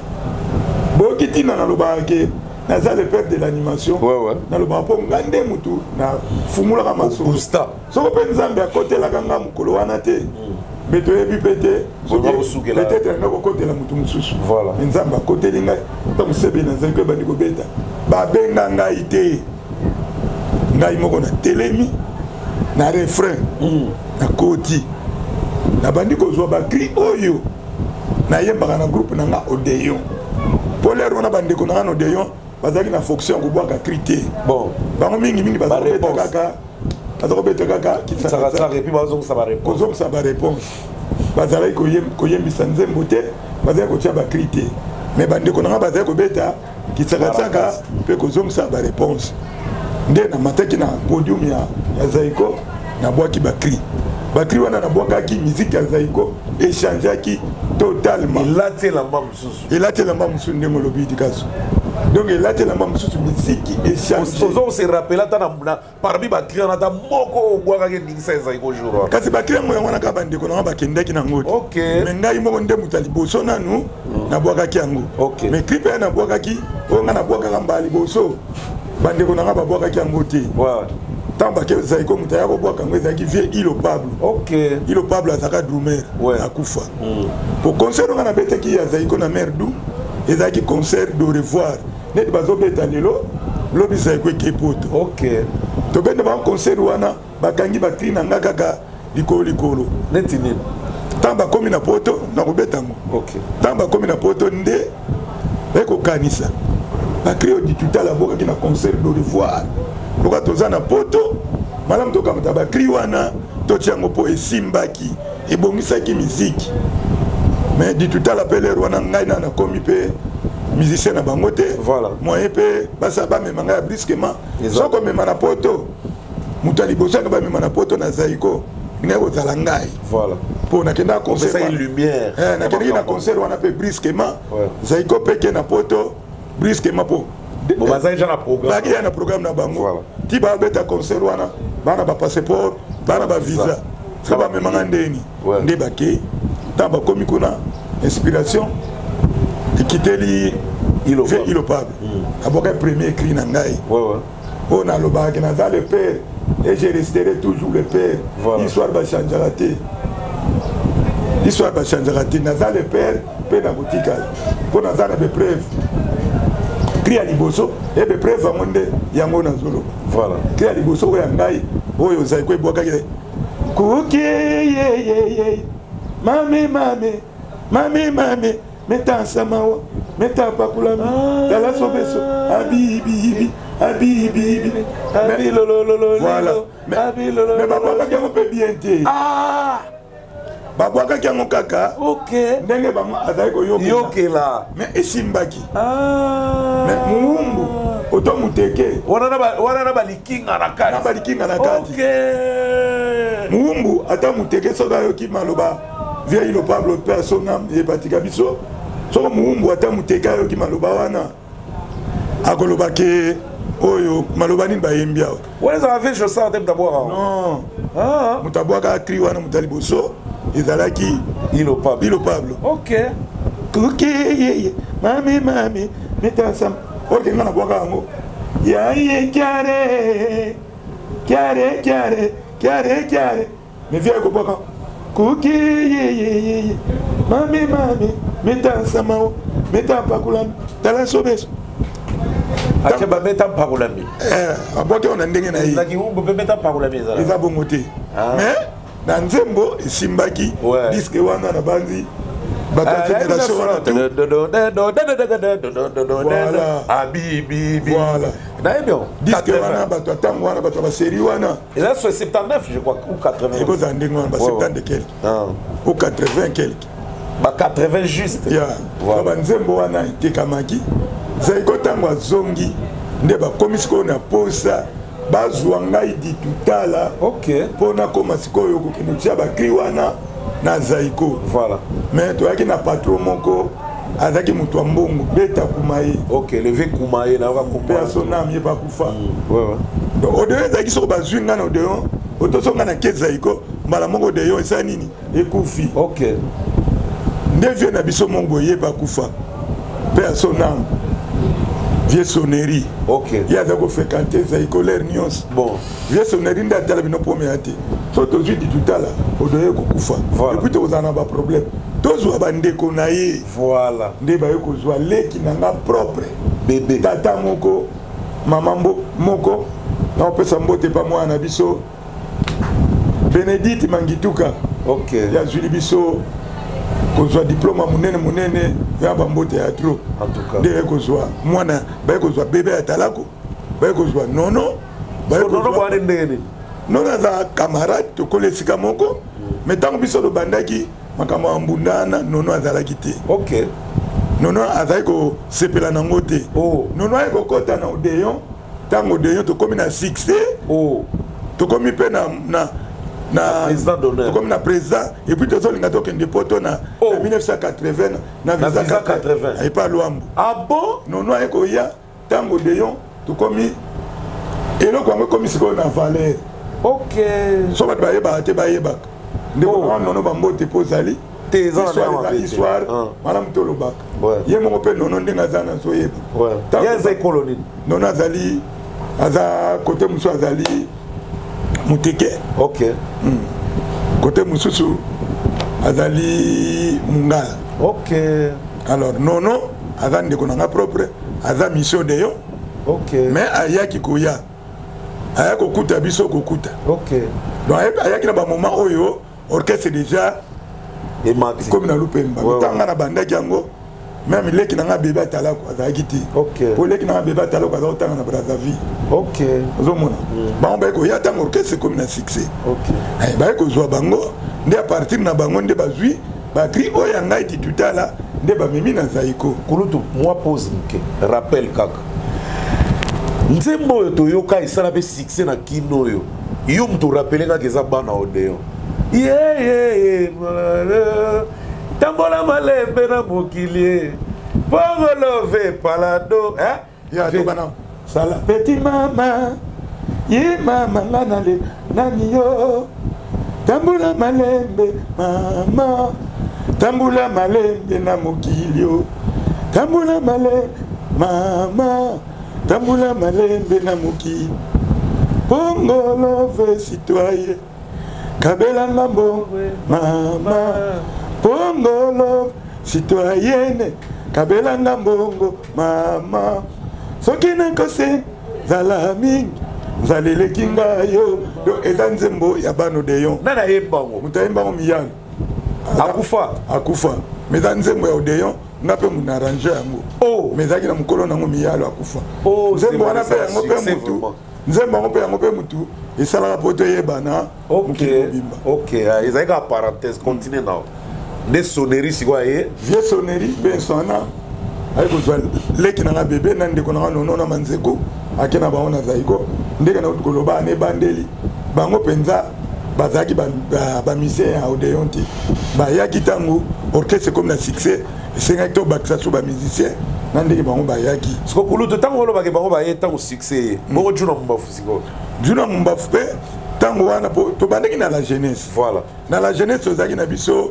bo kitina na lobake na za le père de l'animation ouais ouais na lobapo ngande mutu na fumula kama so busta so ko penzambe a côté la ganga mukolo wana te beto ebi pete peut-être na ko côté la mutu mususu voilà nzamba côté linga to musebe na za ko bandi ko beta ba benga ngai te ngai moko na telemi na refrain na koti na bandi ko zo ba cri oyo na yembaka na groupe na nga Odeon pour les rona bandi ko na nga Odeon bazaki na fonction ko bwaka crité bon bango mingi mingi bazako beta kaka bazako beta kaka kitaka ça et puis bazo ça ba réponse ko ça ba réponse bazala ko yem ko yembisa nzembo te bazaki ko tia ba crité mais bandi ko na nga bazaki ko beta kitaka saka pe ko zo ça ba réponse nde na mataki na podium ya ya Zaïko na bwaki ba cri bakri wana na bwakaki musique ya Zaïko échangeaki totalement il a été la maman mususu il a été la maman mususu ndemo lobi dikaso donc il a été la maman mususu musique échange on se rappelle ta na parmi bakri na ta moko bwakaki ndingisa Zaïko jour kasi bakri ngo wana ka bande ko na bakendaki na ngoti OK mais ngai moko ndemu taliboso nanu na bwakaki yango OK mais clip na bwakaki o nga na bwakaka mbali boso bande ko na ba bwakaki yango te ouais tant que Zaïko mutaya ko bwaka ngo ezaki vie ilo Pablo OK ilo Pablo azaka drumer ouais akufa pour concert on a bête qui ya Zaïko na Merdou ezaki concert de revoir net bazo beta lelo lobi Zaïko kepoto OK to bende ba concert wana bakangi ba clean nga kaka likolo likolo neti nini tant ba komi na poto na ko beta ngo OK tant ba komi na poto nde eko kanisa ba créo di tout à la boka ki na concert de revoir loka toza na poto malamu tokamata bakri wana totiango po esimbaki ebongisaki miziki mais di tout à la pele wana ngai na nakomi pe musicien na bango te voilà moyen pe basa bamema ngai ya brusquement soko mema na poto moto ya liboso anga bamema na poto na Zaïko ngai kozala ngai voilà po nakenda concert lumière nakendaki na concert wana pe brusquement Zaïko peke na poto brusquement po bon bazali déjà na programme baki ya na programme na bango ti ba beta concert wana bana ba passeport bana ba visa ça ba memanga ndeni nde baki ta ba komi kuna inspiration ikiteli ilo fait ilo Pablo aboka premier écrit na ngai ouais ouais on a le bac na za le père et je resterai toujours le père l'histoire va changer raté l'histoire va changer raté na za le père pe na boutique pour na za na be preuve cri à liboso et be preuve amonde yango na zolo voilà cri à liboso ko yangai oyo Zaïko boka ke kuki ye ye ye mame mame mame mame meta samawa meta pakula tala sobeso abibi abibi abi lo lo lo voilà abi lo lo mais baboka ke mo pe bien te ah babwaka kiango kaka OK ndenge bango azali koyoka yokela mais esimbaki ah mais muumbu oto muteke wana na wana na balikinga na kati na balikinga na kati OK muumbu ata muteke soka yoki maloba vieille lo Pablo personam e batika biso soko muumbu ata muteke yoki maloba wana akoloba ke oyo malobani ba yembia ouais ça avait je ça d'abord non ah mutabwa ka cri wana mutali boso ezalaki ilo Pablo ilo Pablo OK kuki yeye mami mami metasa oke ngana bwaka ngo ya ye kyare kyare kyare kyare kyare me vient ko bwaka kuki yeye mami mami metasa mao meta pakula tala sobeso acha ba meta pakula mi eh abote on ndenge na yi laki umbo meta pakula mi za eza bongo te mais na nzembo isimbaki disque wana na banzi bato génération wana Habibi voilà bien disque wana bato atango wana bato ba série wana et là c'est soixante-dix je crois ou quatre-vingts et boza ndenge wana ba soixante de quelque ou quatre-vingts quelque ba quatre-vingts juste ya ba nzembo wana itekamaki zaiko tango azongi nde bakomi sikoyo na posa bazwa ngai ditutala OK mpona koma sikoyo kokende tia bakri wana na zaiko voilà mais toyaki na patron moko azalaki moto ya mbongo beta kumaye OK levé kumaye na mpe asonam ye bakufa ouais donc odeyo ezalaki soko bazwi ngai na odeyo otosonga na ke zaiko mbala moko odeyo esa nini ekufi OK nde vie na biso mongo ye bakufa mpe asonam vie sonnerie OK ye aza kofréquente zaiko lere nyonso bon vie sonnerie nde atala bino pomea te so tozwi ditutala odoye kokufa epuis tokozala na baproblème tozwa bandeko na ye voilà nde baye kozwa leki na nga propre bébé tata moko mama moko naopesa mbote pa mwana na biso Bénédicte Mangituka OK yazwili biso kozwa diplôme munene munene ya bambote ya tro en tout cas nde kozwa mwana baye kozwa bebe ya talako baye kozwa nono baye kozwa bwana ndenge nono aza camarade tokola esika moko mais ntango biso tobandaki makambo ya mbundana nono azalaki te OK nono azalaki kosepela nango te nono aye kokɔta na odeyon ntango odeyon tokómi na succès tokómi mpe na comme na président et puis tozolinga tokende poto na mille neuf cent quatre-vingts na visa quatre-vingts aye pa lwambo ah bon nono aye koya ntango odeyon tokomi eloko yango ekomi sikoyo na valeur OK so bato bayebaka te bayebaka nde nono bambote mpo ozali histoire malamu tolobaka ye moko mpe nono ndenge aza na zoyeba nono azali aza kote mosusu azali muteke OK kote mosusu azali mungala OK alors nono aza ndeko na nga propre aza mission de yo OK mais ayaki koya aya kokuta biso kokuta OK donc ayaki na bamoment oyo orchestre déjà emati comme na lupemba tanga na bandaki yango même leki na nga bebe atalako azalaki te OK po leki na nga bebe atalako aza kotanga na Brazzaville OK ozomona bango baye koya ntango orchestre ekomi na succès OK baye kozwa bango nde a partir na bango nde bazwi bakri oyo ya ngai ditutala nde bamemi na zaiko kulutu mwa pose moke rappel kaka nzembo oyo toyoka esala mpe succès na kino oyo yo moto rappele kaka eza bana odeyo yeyeye tambola malembe na mokili pongolove palado ya tobana sala petit mama ye mama nga nale nani yo tambola malembe mama tambola malembe na mokili yo tambola malembe mama tambola malembe na mokili pongolove citoyen kabela ngambo mama pongolo citoyenne kabela ngambongo mama soki nakose zala mingi nzaleleki ngayo donc eza nzembo ya bano deyon nana yembango moto ayembango miyano akufa akufa mais eza nzembo ya odeyon nga mpe muna arrange yango mais ezalaki na mokolo nango miyalo akufa nzembo wana mpe yango mpe mutu nzembo yango mpe yango mpe mutu esalaka po toyebana mokili mobimba ezalaki ka parenthèse continue nao nde sonnerie sikoyo ye vie sonnerie mpe sona aye kozwa leki nanga bebe na ndeko nanga nono na manzeko ake na bango na zaiko ndenge na koloba ane ebandeli bango mpenza bazalaki bamisien ya odeyon te bayaki ntango orchestre comme na succès esenga to bakisa so ba musicien na ndenge bango bayaki parce que kulutu tango olo bake bango baye tango succès boko juna mbafu siko juna mbafu pe tango wana po to bandeki na la jeunesse voilà na la jeunesse tozaki na biso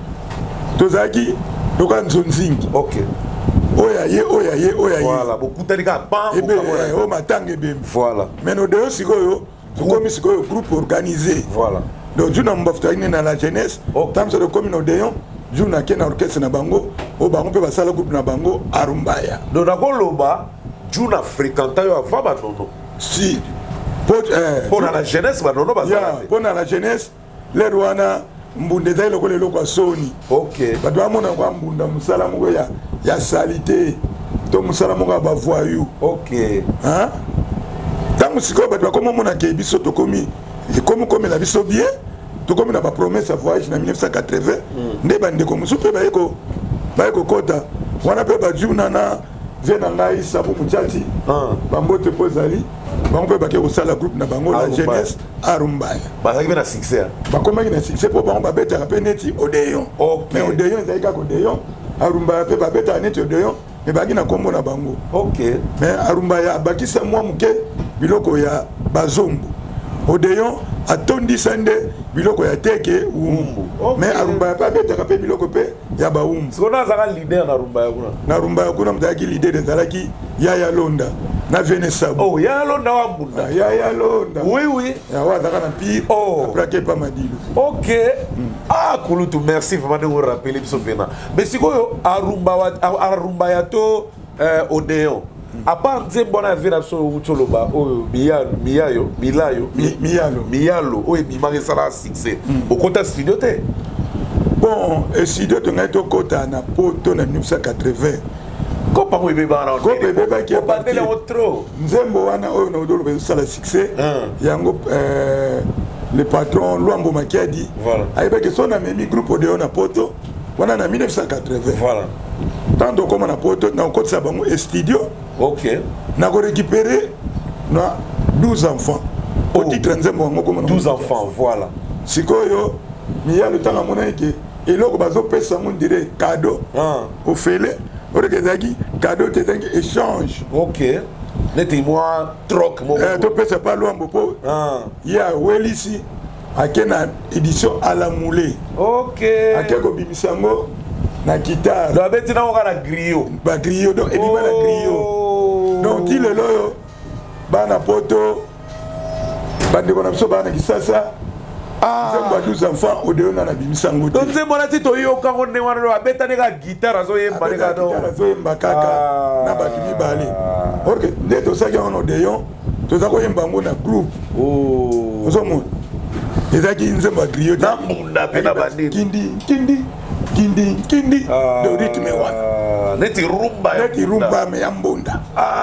tozaki toka nzonzingi OK oya ye oya ye oya ye voilà beaucoup talika pan ebe o matanga ebe voilà mais no de sikoyo tokomi sikoyo groupe organisé voilà donc juna mbafu tozaki na la jeunesse tamso de commune odeyon juna ke na orchestre na bango o bango pe basala groupe na bango arumbaya donc nakoloba juna fréquenta yo avant banono si pour eh pour la jeunesse banono basala pour la jeunesse les wana mbunde za ile kole lokwa soni OK bato amona kwa mbunda musala moko ya ya salité to musala moko ba voyou OK hein tango siko bato bakoma mona ke biso to komi e komi komi na biso bien to komi na ba promesse à voyage na mille neuf cent quatre-vingts nde bande ko musu pe ba eko ba eko kota wana pe ba juna na vena ngai sabu muchati ba mbote pozali bango pe bake kosala groupe na bango la jeunesse arumbaya bazaki pe na succès bakomaki na succès po bango babetaka pe neti odeyon mais odeyon ezali kaka odeyon arumbaya pe babetaka neti odeyon me baki na kombo na bango OK mais arumbaya abakisa mwa moke biloko ya bazombo odeyon atondisa nde biloko ya teke umbu mais arumbaya pe abetaka pe biloko pe ya baumbu sikoyo azaka leader na arumbaya kuna na arumbaya kuna mozalaki leader ezalaki yaya londa na vene sabu oh yaya londa wa mbunda yaya londa oui oui ya wa zaka na pire oh après que pas madilu OK ah kulutu merci vraiment de vous rappeler biso pena mais sikoyo arumba arumbaya to odeon apa nzembo na vena so utoloba oyo miyayo miyayo milayo miyalo miyalo oyo bimaki sala succès okota studio te bon et studio to ngai to kota na poto na mille neuf cent quatre-vingts kopa mo ebeba na kopa ebeba ki bandele otro nzembo wana oyo na odolo be sala succès yango euh le patron Luambo Makiadi voilà ayeba ke sona memi groupe Odeon na poto wana na mille neuf cent quatre-vingts voilà tant de comme na poto na kotsa bango studio OK na ko récupérer na douze enfants au titre nzembo wango comme douze enfants voilà sikoyo miya le temps amona ke eloko bazo pesa mon dire cadeau au fele orekezaki cadeau te tangi échange OK neti moi troc mo eh to pesa pas Luambo po ya welisi akena édition à la moulée OK akeko bimisango na guitare do abeti na oka na griot ba griot donc edima na griot donc ti lelo yo bana poto bande kona biso bana kisasa nzembo douze enfants Odeon na bimisango donc nzembo na ti toyoka ngo nde wana do abeta ne ka guitare azoyemba ne ka do azoyemba kaka na bato mibale or que nde tosaki yango na Odeon toza koyemba ngo na groupe ozomona ezalaki nzembo ya griot na mbunda mpe na bandini kindi kindi kindi kindi de rythme wana neti rumba neti rumba me ya mbunda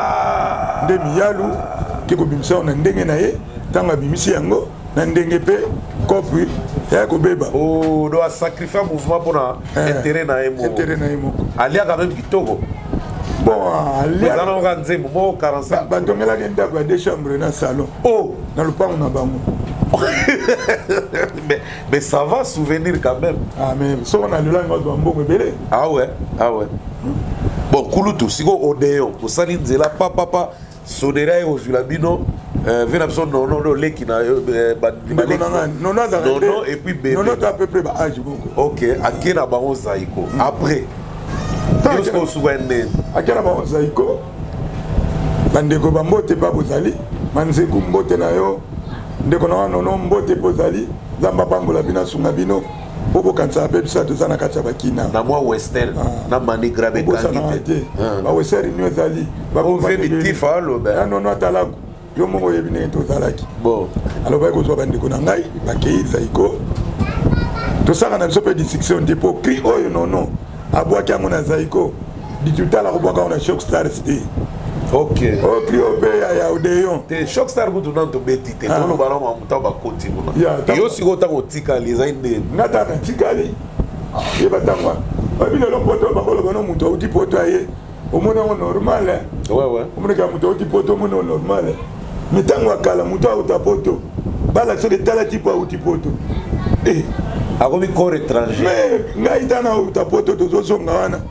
nde miyalu ke kobimisa na ndenge na ye ntango abimisi yango na ndenge mpe kopi ya kobeba oh do sacrifier mouvement mpona intérêt na ye moko intérêt na ye moko aliaka même kitoko bon alia ezana oka nzembo moko quarante-cinq batongelaki ndako ya deux chambres na salon oh na lupango na bango mais, mais ça va souvenir quand même. Ah mais ça on a le langue de mbongo belé. Ah ouais, ah ouais. Bon kulutu siko Odeon, ko sali nzela papa papa sonera yo zulabino euh vena besoin non non le leki na ba non non non et puis bébé. Non non à peu près ba âge bongo. OK, akena bango zaiko. Après Yosko souvenir. Akena bango zaiko. Bandeko bambote ba bozali, manzeku mbote na yo. Ndeko na wana no mbote pozali zamba pambola bina sunga bino bobo kansa pe bisa to sana kacha bakina na moi western na mani grabe kangite ba western ni ezali ba ko ve bitifa lo ba non non talaku yo mo yebine to zalaki bon alors ba ko so bandeko na ngai ba kei zaiko to saka na sope discussion de po cri oyo non non abwa kya mona zaiko ditutala ko bwa ka na shock star city. OK. Oh, Clio P ya Odeon. Te shock star butu na to beti te. Tolo bara ma muta ba koti muna. Yo siko ta ko tika les ainde. Ngata na tikali. Ye batangwa. Ba bino lo poto ba ko lo no muto uti poto aye. O mona ngo normal. Ouais ouais. O mona ka muto uti poto mona normal. Mitangwa kala muto uta poto. Bala so de tala tipo uti poto. Eh, akomi corps étranger. Mais ngai tana uta poto to zo zonga wana.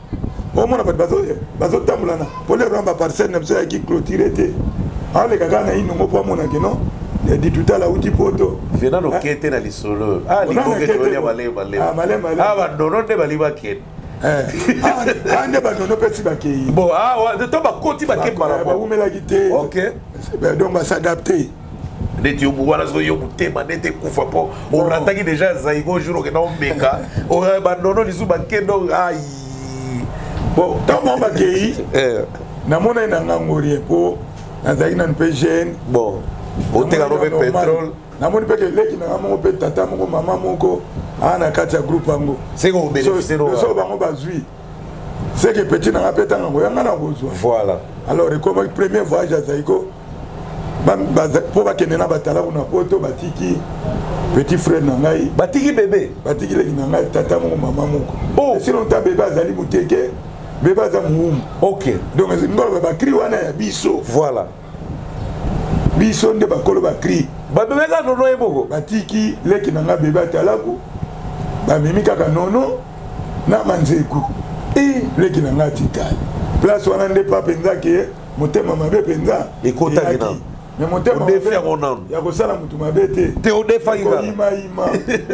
au moins bazo tamulana pour les ramba parcelle na biso qui clôturer té ah les gars na ino mo mona que non dit tout à la outil poto venant au quête na lisolo ah li ko ke tolia balé balé ah balé balé ah ba dono de bali ba ket eh ah ande ba dono pesi ba ke bon ah de to ba koti ba ke mara ba umela gité OK donc va s'adapter neti obuwana so yo mutema nete kufa po orataki déjà zaigo jour que na omeka o ba dono lisu ba kendo ai bon tant mon ba ke eh na mona na ngangori po na zaina npe jeune bon o te garobe pétrole na moni pe ke leki na mo pe tata mo mama moko ana kati ya groupe ango c'est qu'on bénéficie no so bango bazui c'est que petit na peta ngo yanga na bozwa voilà alors comme premier voyage à Zaïgo ba po ba kenena batala na poto batiki petit frère na ngai batiki bébé batiki leki na ngai tata mo mama moko oh sinon ta bébé azali muteke bébé azamu OK donc ngolo ba kri wana ya biso voilà biso nde bakolo bakri babebe ka nono eboko batiki leki na nga bebe atalaku bamemi kaka nono na manzeku e leki na nga tikali place wana nde pa mpenza ke motema mabe mpenza ekotaki na me motema ya kosala motu mabe te te odefayimaima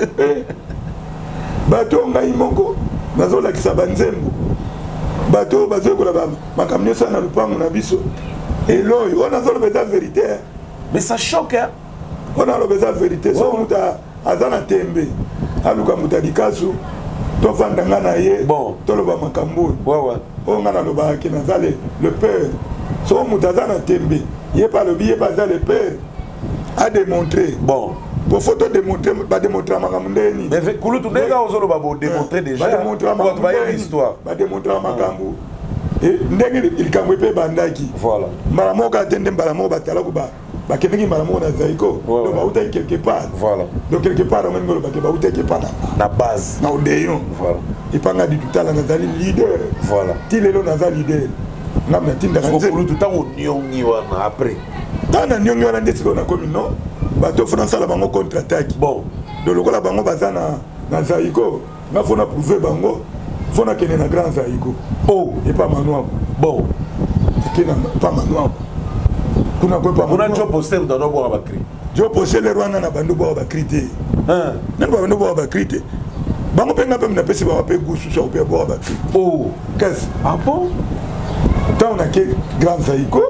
bato ngai moko nazolakisa banzembo bato bazoyekola makambo nyonso na lupango na biso eloyo oyo nazoloba eza vérité mais ça choque hein on a la vérité so muta azana tembe aluka muta dikasu to vanda ngana ye bon to loba makambo ouais ouais on ngana loba ki nazale le père so muta azana tembe ye pas le billet pas le père a démontré bon pour photo démontrer ba démontrer makambo ndeni mais kulu tu dega ozolo ba bo démontrer déjà ba démontrer makambo histoire ba démontrer makambo et ndenge il kamwe pe bandaki voilà mara moka tende mbala mo batala ko ba bakendeki mbala mo na Zaïgo donc ba uta quelque part voilà donc quelque part on ngolo ba ke ba uta quelque part na base na odeyon voilà et panga di tout à la nazali leader voilà ti lelo nazali leader ngam na tinda kanze ko tout temps nyongi wana après tana nyongi wana ndesiko na komi non bato France la bango contre attaque bon de lokola bango bazana na Zaïgo na fona prouver bango fona kene na grand Zaïgo oh et pas manoa bon kena pas manoa kuna ko pas mona jo poster dans no boa bakri jo poster le rwanda na bandu boa bakri te hein na bandu boa bakri te bango penga pe na pesi ba pe gusu so pe boa bakri oh qu'est-ce ah bon tant on a que grand Zaïgo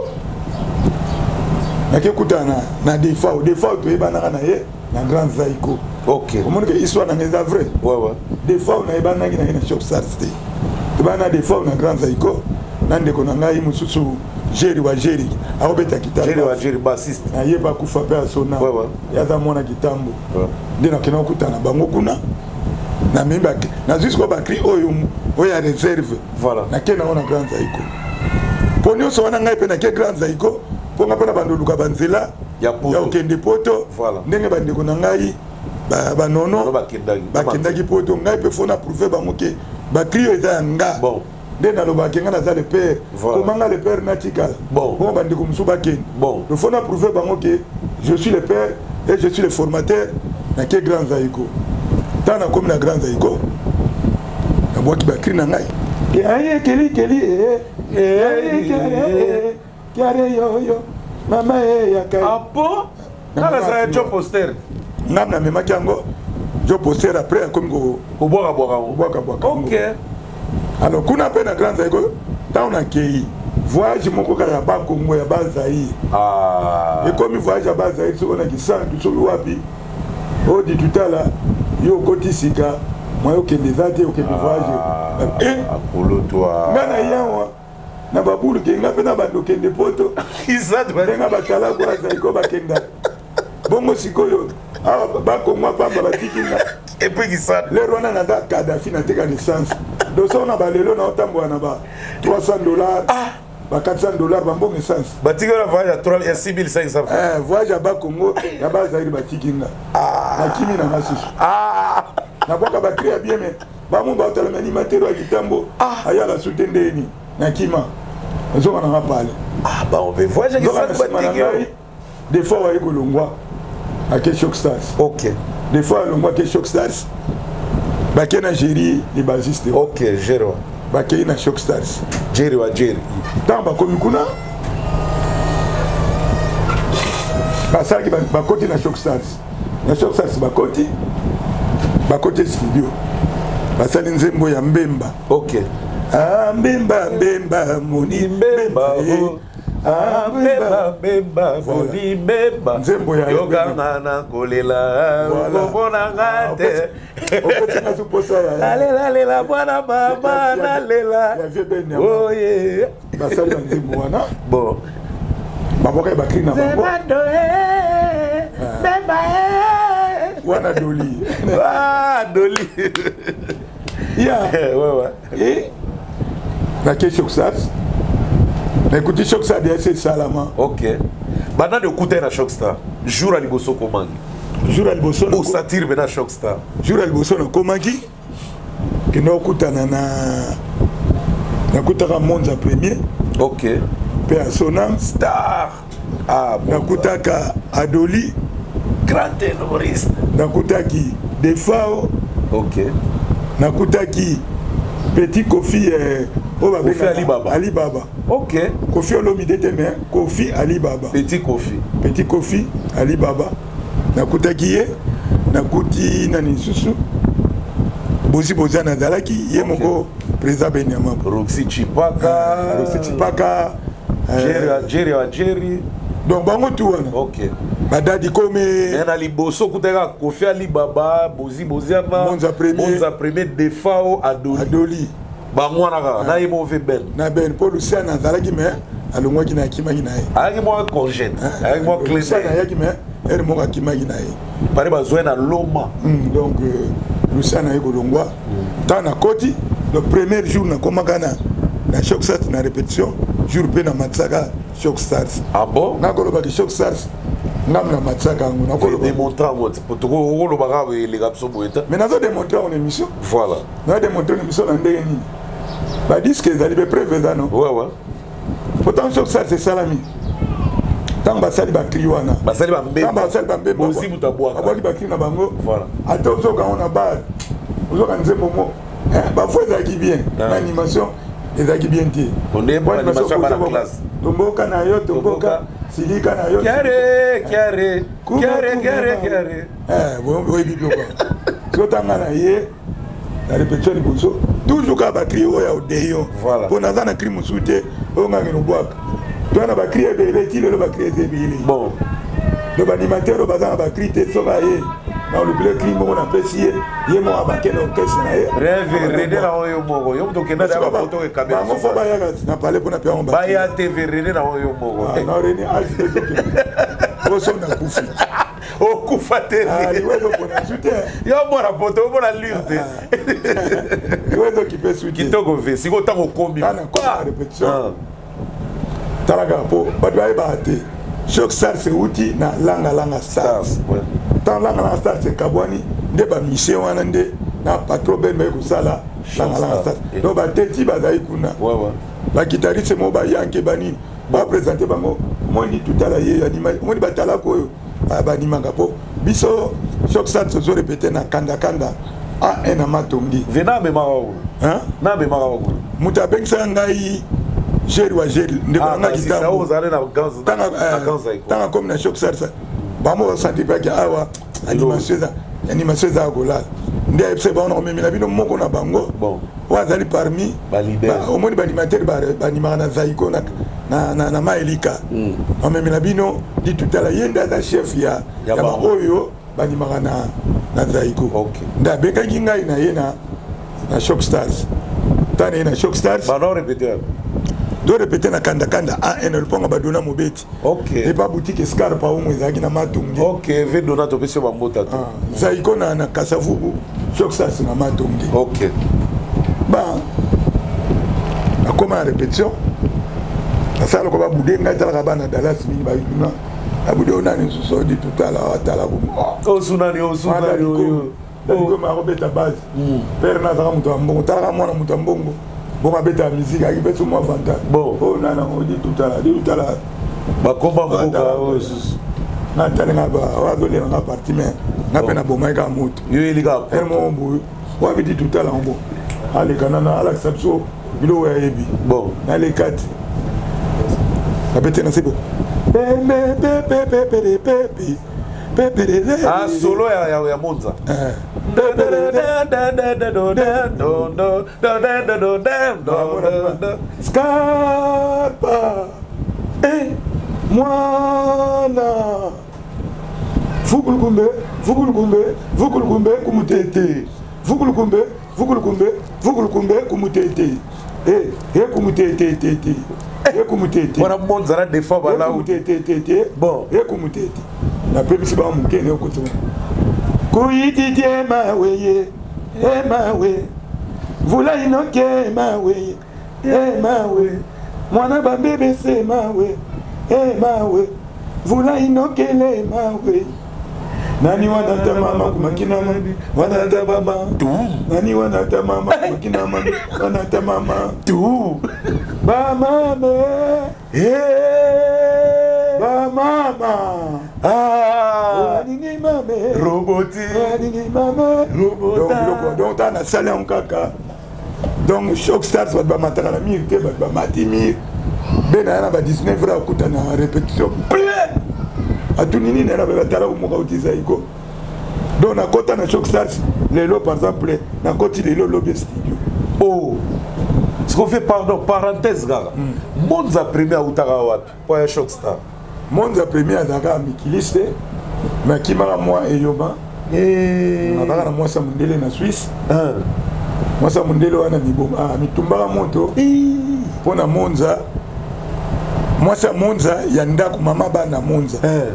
na ke kutana na defa o defa to ebana na ye na grand Zaïgo OK au monde que histoire na ngeza vrai ouais ouais defa on a ebana na na shock stars te ebana defa na grand Zaïgo na ndeko na ngai mususu Jerry wa Jerry aobeta kitamba Jerry wa Jerry bassiste ayeba kufa pe asona ouais ouais yaza mona kitambo nde na kena kutana bango kuna na mimba na jusqu'au bakri oyo oya réserve voilà na kena ona grand Zaïgo ponyo so wana ngai pe na ke grand Zaïgo ponga pe na bandoluka banzela ya poto ya okende poto voilà ndenge bandeko na ngai ba ba nono bakendaki bakendaki poto ngai pe fona prouver bango ke bakri eza nga bon nde naloba kenga naza le père komanga le père natikala bon bon bandeko mosusu bakende bon il faut na prouver bango ke je suis le père et je suis le formateur na ke grand Zaïgo tant na komi na grand Zaïgo na bwaki bakri na ngai ke aye keli keli eh eh keli kare yo yo mama eh ya kai ah bon nana ça jo poster ngam na memaki yango jo poster après komi ko ko boka boka boka boka OK alors kuna pe na grand Zaïgo tant na kei voyage moko kaka ya ba Congo ya ba Zaïre ah et comme voyage ya ba Zaïre so na kisantu so wapi o di tutala yo koti sika moi yo kende zate yo kende voyage eh akolo toi ngana yawa na babulu ke ngape na bando kende poto isa nga batala kwa Zaïgo bakenda bongo sikoyo awa ba Congo pamba batiki na et puis ça le rona na da Kadhafi na teka licence donc on a balelo na otambo na ba trois cents dollars ah ba quatre cents dollars ba mbongo essence batiki na voyage à trois à six mille cinq cents eh voyage à ba Congo ya ba Zaïre batiki nga ah na kimi na masisu ah na boka ba créer bien mais ba mo ba tala animateur wa kitambo aya la soutendeni na kima zo na nga pale ah bah on veut voyager qui ça batiki des fois wa ekolongwa à quel shock stars OK des fois longwa quel shock stars bakena Jerry les bassistes OK Géro bakei na Shock Stars Jerry wa Jerry tant bakomi kuna basalaki bakoti na Shock Stars na Shock Stars bakoti bakoti studio basali nzembo ya Mbemba. Ok. Ah Mbemba Mbemba moni Mbemba ah Mbemba Mbemba moni Mbemba nzembo ya yoga na kolela komona ngate okoti na suposa la la la la bwana mama na lela oh yeah basali nzembo wana bon baboka bakri na bango Mbemba wana Doli ah Doli ya ouais ouais et la question ça mais écoutez Shock Star c'est salama. Ok maintenant de écouter na Shock Star jour à liboso komangi jour à liboso au satire bena Shock Star jour à liboso na komangi que no kutana na na kutaka Monza premier. Ok pe à Sonam Star ah na kutaka Adoli grand ténoriste na kutaki Defao. Ok nakutaki Petit Kofi eh, Kofi Alibaba Alibaba. Ok Kofi Olomide mais Kofi Alibaba. Petit Kofi Petit Kofi Alibaba. Nakutaki ye nakuti nani susu bozi bozana dalaki ye okay. Moko président Benyama Roxy Chipaka Roxy Chipaka Jerry Jerry wa Jerry donc bango tu wana. Ok badadi comme na liboso kutaka Kofi Alibaba bozi boziana Monza premier Monza premier Defao Adoli Adoli bango wana na yemo ve ben na ben Paul Luciana zalaki mais alongwaki na kimaki na ye ayaki mo congène ayaki mo clé Luciana yaki mais elle mo kimaki na ye pare bazwe na loma donc Luciana yeko longwa tant na koti le premier jour na komaka na na Shock Stars na répétition jour pe na Matsaka Shock Stars. Ah bon na koloba ki Shock Stars ngam na Matsaka ngo na koloba démontrer moi pour tout ko lo baka les rapso boeta mais nazo démontrer en émission voilà na démontrer en émission na ndenge ni ba disque ezali be preuve za non ouais ouais pourtant Shock Stars c'est salami tant basali ba kriwana basali ba mbemba tant basali ba mbemba aussi mutabwaka abali ba krina bango voilà ato ka on a bar ozoka nzembo mo hein ba fois ezaki bien l'animation ezaki bien tie on est bon animation par la classe tomboka na yo tomboka silika na yo kiare kiare kiare kiare kiare eh bon oui bibio quoi sotanga na ye la répétition du bosso toujours ka ba crier ya odeyo voilà pour nazana cri musute o ngaki no bwaka to na ba crier de leti le ba crier de bili bon le ba animateur ba za ba crier te so ba ye na le bleu cri mo na pesier ye mo abake na orchestre na ye rêve rede na oyo moko yo to kenda da ba photo ke caméra ba fo ba ya na parler pour na pe on ba ba ya T V rede na oyo moko na reni age o so na kufi o kufa T V ah iwezo kuna shute yo mora photo mora lire iwezo ki pe suite kitoko ve siko tango kombi na kwa répétition talaga po ba doy ba te Shock Stars c'est outil na langa langa stars tant langa langa stars c'est kabwani nde ba mission wana nde na patron ben me ko sala langa langa stars no ba teti ba dai kuna ouais ouais ba guitariste mo ba yanke bani ba présenter bango moni tout à la ye anima moni ba tala ko ba anima ngapo biso Shock Stars zo répéter na kanda kanda a un amatongi vena be marawo hein na be marawo muta bengsa ngai Jerry wa Jerry nde ba nga kitambo tanga comme na Shock Stars bamo senti pas que awa animation za animation za gola nde epse ba on memela bino moko na bango bon wazali parmi ba leader au moins ba animateur ba animera na zaiko na na na, na maelika on memela bino dit tout à la yenda za chef ya ya ba oyo ba animera na na zaiko okay nda beka ngai na yena na Shock Stars tane na Shock Stars ba non répéter do répéter na kanda kanda a un le ponga badona mobeti ok et pas boutique Scar pa umu ezaki na matungi ok ve dona to pese ba mbota to zaiko na na Kasavubu Shock Stars na matungi ok ba akoma répétition asala ko ba budenga tala bana Dallas mini ba yuna abude onani so di tutala atala ko o sunani o sunani o ko ma robeta base père na zaka muto ambongo tala mwana muto ambongo bon abeta musique aki betu mo vanta bon oh nana on dit tout à la dit tout à la ba komba mboka na tala nga ba wa dole nga parti mais na pena bo mai ka moto yo elika er mo mbu wa bi dit tout à la mbo ale kanana ala sabso bilo ya yebi bon na les quatre c'est bon. Ah, solo ya ya Monza. Scarpa. Eh, mwana. Fukulukumbe, fukulukumbe, fukulukumbe kumutete. Fukulukumbe, fukulukumbe, fukulukumbe kumutete. Eh, eh kumutete tete. Ekumutete. Wana Monza na defa bala. Ekumutete. Bon. Ekumutete. Na pebisi ba mukene okutu. Kuyititi emawe, emawe. Vula inoke emawe, emawe. Mwana bambebe se emawe, emawe. Vula inoke le emawe. Nani wanata mama kumakina mama, wanata baba. Tu. Nani wanata mama kumakina mama, wanata mama. Tu. Ba mama. Eh. Ba mama. Ah. Nini mama. Roboti. Nini mama. Robota. Donc donc t'as na salé en caca. Donc Shock Stars va ba matara la mire, va ba matimir. Ben na ba dix-neuf heures kuta na répétition. Atunini na ba tala mo ka utiza iko. Donc na kota na Shock Stars, lelo par exemple, na koti lelo lobby studio. Oh. Ce qu'on fait, pardon, parenthèse, gars. Mm. Monza premier à Outarawa, pour un Shock Star. Monza premier à Daga Mikiliste, mais qui m'a moi et Yoba. Et. On a moi ça Mundele na Suisse. Hein. Moi ça Mundele on a mis bon ah mitumba moto. Pour na Monza. Moi ça Monza yanda ku mama ba na Monza. Hein.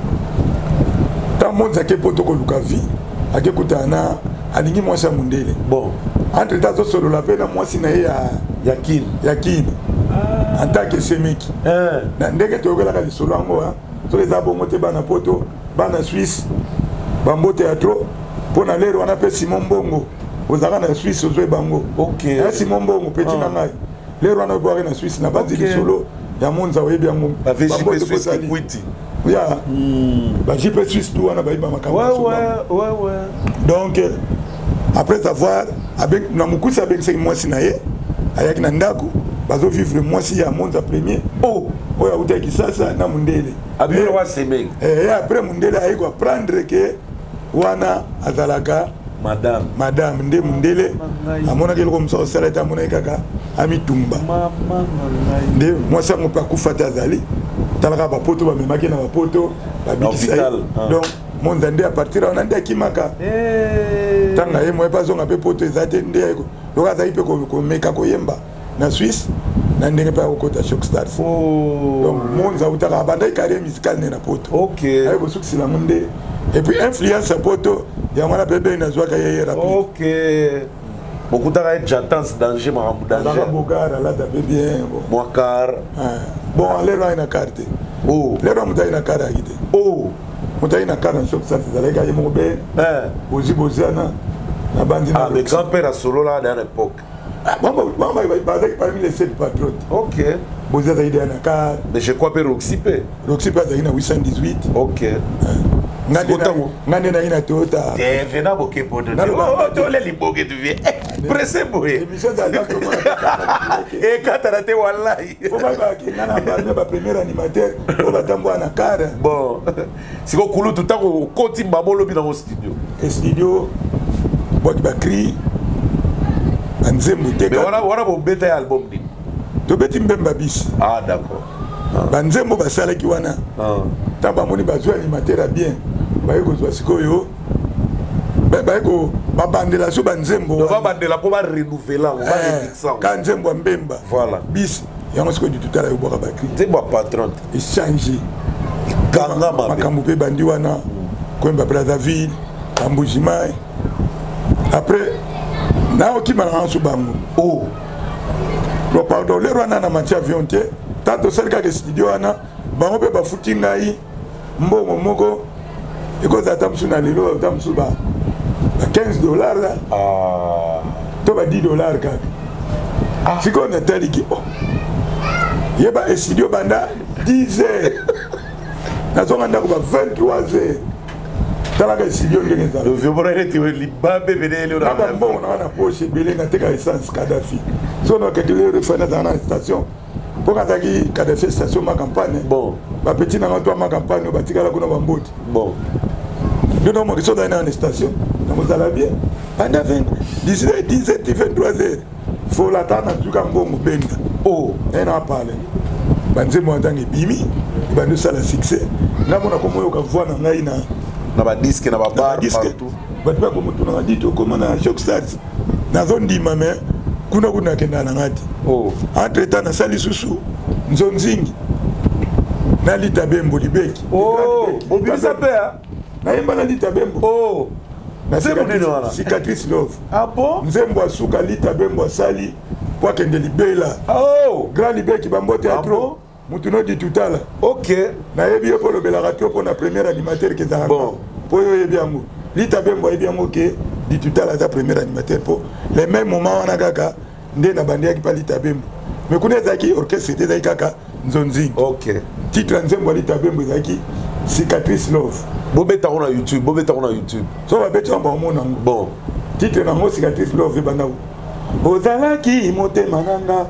Ta Monza ke poto ko lukavi. Ake kutana alingi moi ça Mundele. Bon. Entre temps solo la peine moi si na ya Yakin. Yakin. En tant que semeki. Hein. Na ndenge tokela ka solo ngo ha. So les abongo te bana poto, bana Suisse. Bambo théâtre pour na lero on appelle Simon Bongo. Aux arana na Suisse aux bango. OK. Et Simon Bongo petit na ngai. Lero on a boire na Suisse na ba di solo. Ya Monza webi ya Mongo. Ba Belgique Suisse Equity. Ya. Ba J P Suisse tout on a ba ba makamba. Ouais ouais ouais ouais. Donc après avoir avec na mukusa avec cinq mois sinaye avec na ndako bazo vivre moi si ya Monza premier. Oh, oya utaki sasa na Mundele. Abiro wa semeng. Et après Mundele aiko apprendre que wana azalaka madame madame nde Mundele amona keloko mso sala ta mona kaka amitumba mama nde moi ça mon pas kufata azali talaka ba poto ba memaki na ba poto ba bikisa donc mon ndende à partir on ande kimaka eh tanga ye moi pas zonga pe poto ezate nde ko loka za ipe ko ko meka ko yemba na Suisse na ndenge pa ko ta Shock Stars. Oh. Donc Monza utaka banda carrière musicale na poto. OK. Ay bo suksi la monde et puis influence poto ya mwana bébé na zwa ka yeye rapide. OK. Beaucoup d'arrêt j'attends danger ma danger. La bogara la da bien bon. Moi car. Bon aller là une carte. Oh. Les gens mutai na carte agite. Oh. Mutai na carte Shock Stars za lega ye mo be. Eh. Ozi bozana na bandi na. Ah mais grand-père a solo là à l'époque. Maman, maman, il va parmi les sept patriotes. Ok. Vous avez idée à la carte. Mais je crois que Roxipé. Roxipé a huit cent dix-huit. Ok. Ngande na ina Toyota. Eh, vena boke podo. Oh, to le liboke tu vie. Pressé boye. Émission d'Albert comment. Eh, katarate wallahi. Faut pas que nana ba ba premier animateur, on va tambo na cara. Bon. Siko kulu tutako koti mbabolo bi dans studio. Et studio boki ba cri. Anzembo teka. Mais wana wana bo beta album ni. To beti mbemba bis. Ah d'accord. Banzembo basala ki wana. Ah. Tamba moni bazwa animateur bien. Ba yeko zwa sikoyo. Ba ba yeko ba bandela so banzembo. Ba bandela po ba renouveler, on va remixer. Kanzembo mbemba. Voilà. Bis. Yango siko du tutala yo boka bakri. C'est ba patron. Il change. Kanga ma. Makambu pe bandi wana. Kwemba Brazzaville, Kambujimai. Après na okima na hansu bango. Oh. Lo pardon le rwana na manti avion te. Tato selka ke studio ana bango pe ba futi ngai mbongo moko eko za tamsu na lelo tamsu ba quinze dollars là. Ah. To ba dix dollars ka. Ah. Siko na taliki. Oh. Yeba studio banda dix heures. Na zonga ndako ba vingt-trois heures. Le vieux bonheur était libabe venait le ramener. Bon, on a posé belé na teka essence Kadhafi. zone okekele refana dans la station pour ataki Kadhafi station ma campagne bon ba petit na toi ma campagne batika la kuna bamboti bon nous non mo qui sont dans la station na mozala bien pendant dix-sept dix-sept vingt-trois heures faut l'attendre tout comme bon benda oh et na parler banze mo ndangi bimi ba nous ça le succès na mona ko moyo ka voir na ngai na na ba disque na ba bar partout ba tu ko mutu na dit ko na shock stars na zone di mame kuna kuna kenda na ngati oh entre temps na sali susu nzonzingi na lita bembo libeki oh obisa pe ha na yemba na lita bembo oh na cicatrice love ah bon nzembo asuka lita bembo sali kwa kende libela oh grand libeki bambo théâtre mutu no di tutala ok na yebi po lo bela ratio pour na première animateur que za bon po yo yebi yango lita bembo yebi yango ke di tutala za premier animateur po les mêmes moments wana kaka nde na bandi yaki pa lita bembo mais kuna zaki orchestre te zaki kaka nzonzi ok titre nzembo lita bembo zaki cicatrice love bobeta on a YouTube bobeta on a YouTube so ba beta on ba mona bon titre na mo cicatrice love banda ozalaki motema nanga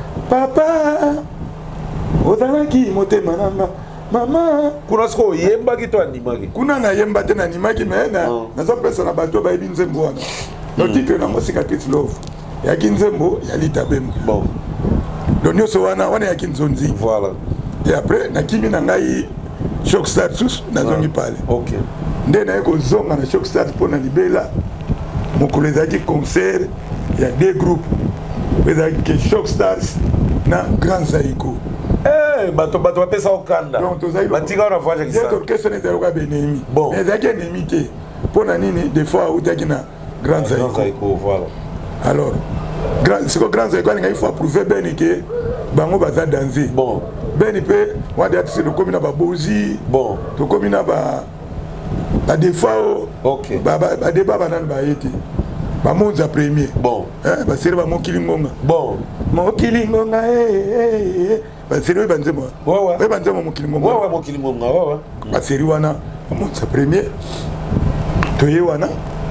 papa ozalaki motema nanga mama kuna sko yemba ki to animaki kuna na yemba te na animaki mais na nazo pesa na bato ba yebi nzembo wana le titre na mo cicatrice love ya kinzembo ya lita bembo bon donyo so wana wana ya kinzonzi voilà et après na kimi na ngai shock stars sus na zongi pale ok nde na yeko zonga na shock stars pour na libela mokolo ezalaki concert ya deux groupes ezalaki ke shock stars na grand zaiko eh bato bato bapesa okanda donc tozali batika wana voyage qui ça cette orchestre n'était benemi bon mais ezalaki ennemi te pour na nini des fois utaki na grand zaiko voilà alors grand c'est que grand zaiko il faut prouver ben que bango baza danser bon ben pe wadi ati le commune ba bozi bon to commune ba ba des fois ok ba ba débat banan ba yeti ba monza premier bon hein ba sere ba mokilingonga bon mokilingonga eh eh ba sere ba nzemo ouais ouais ba nzemo mokilingonga ouais ouais mokilingonga ouais ouais ba sere wana monza premier to ye wana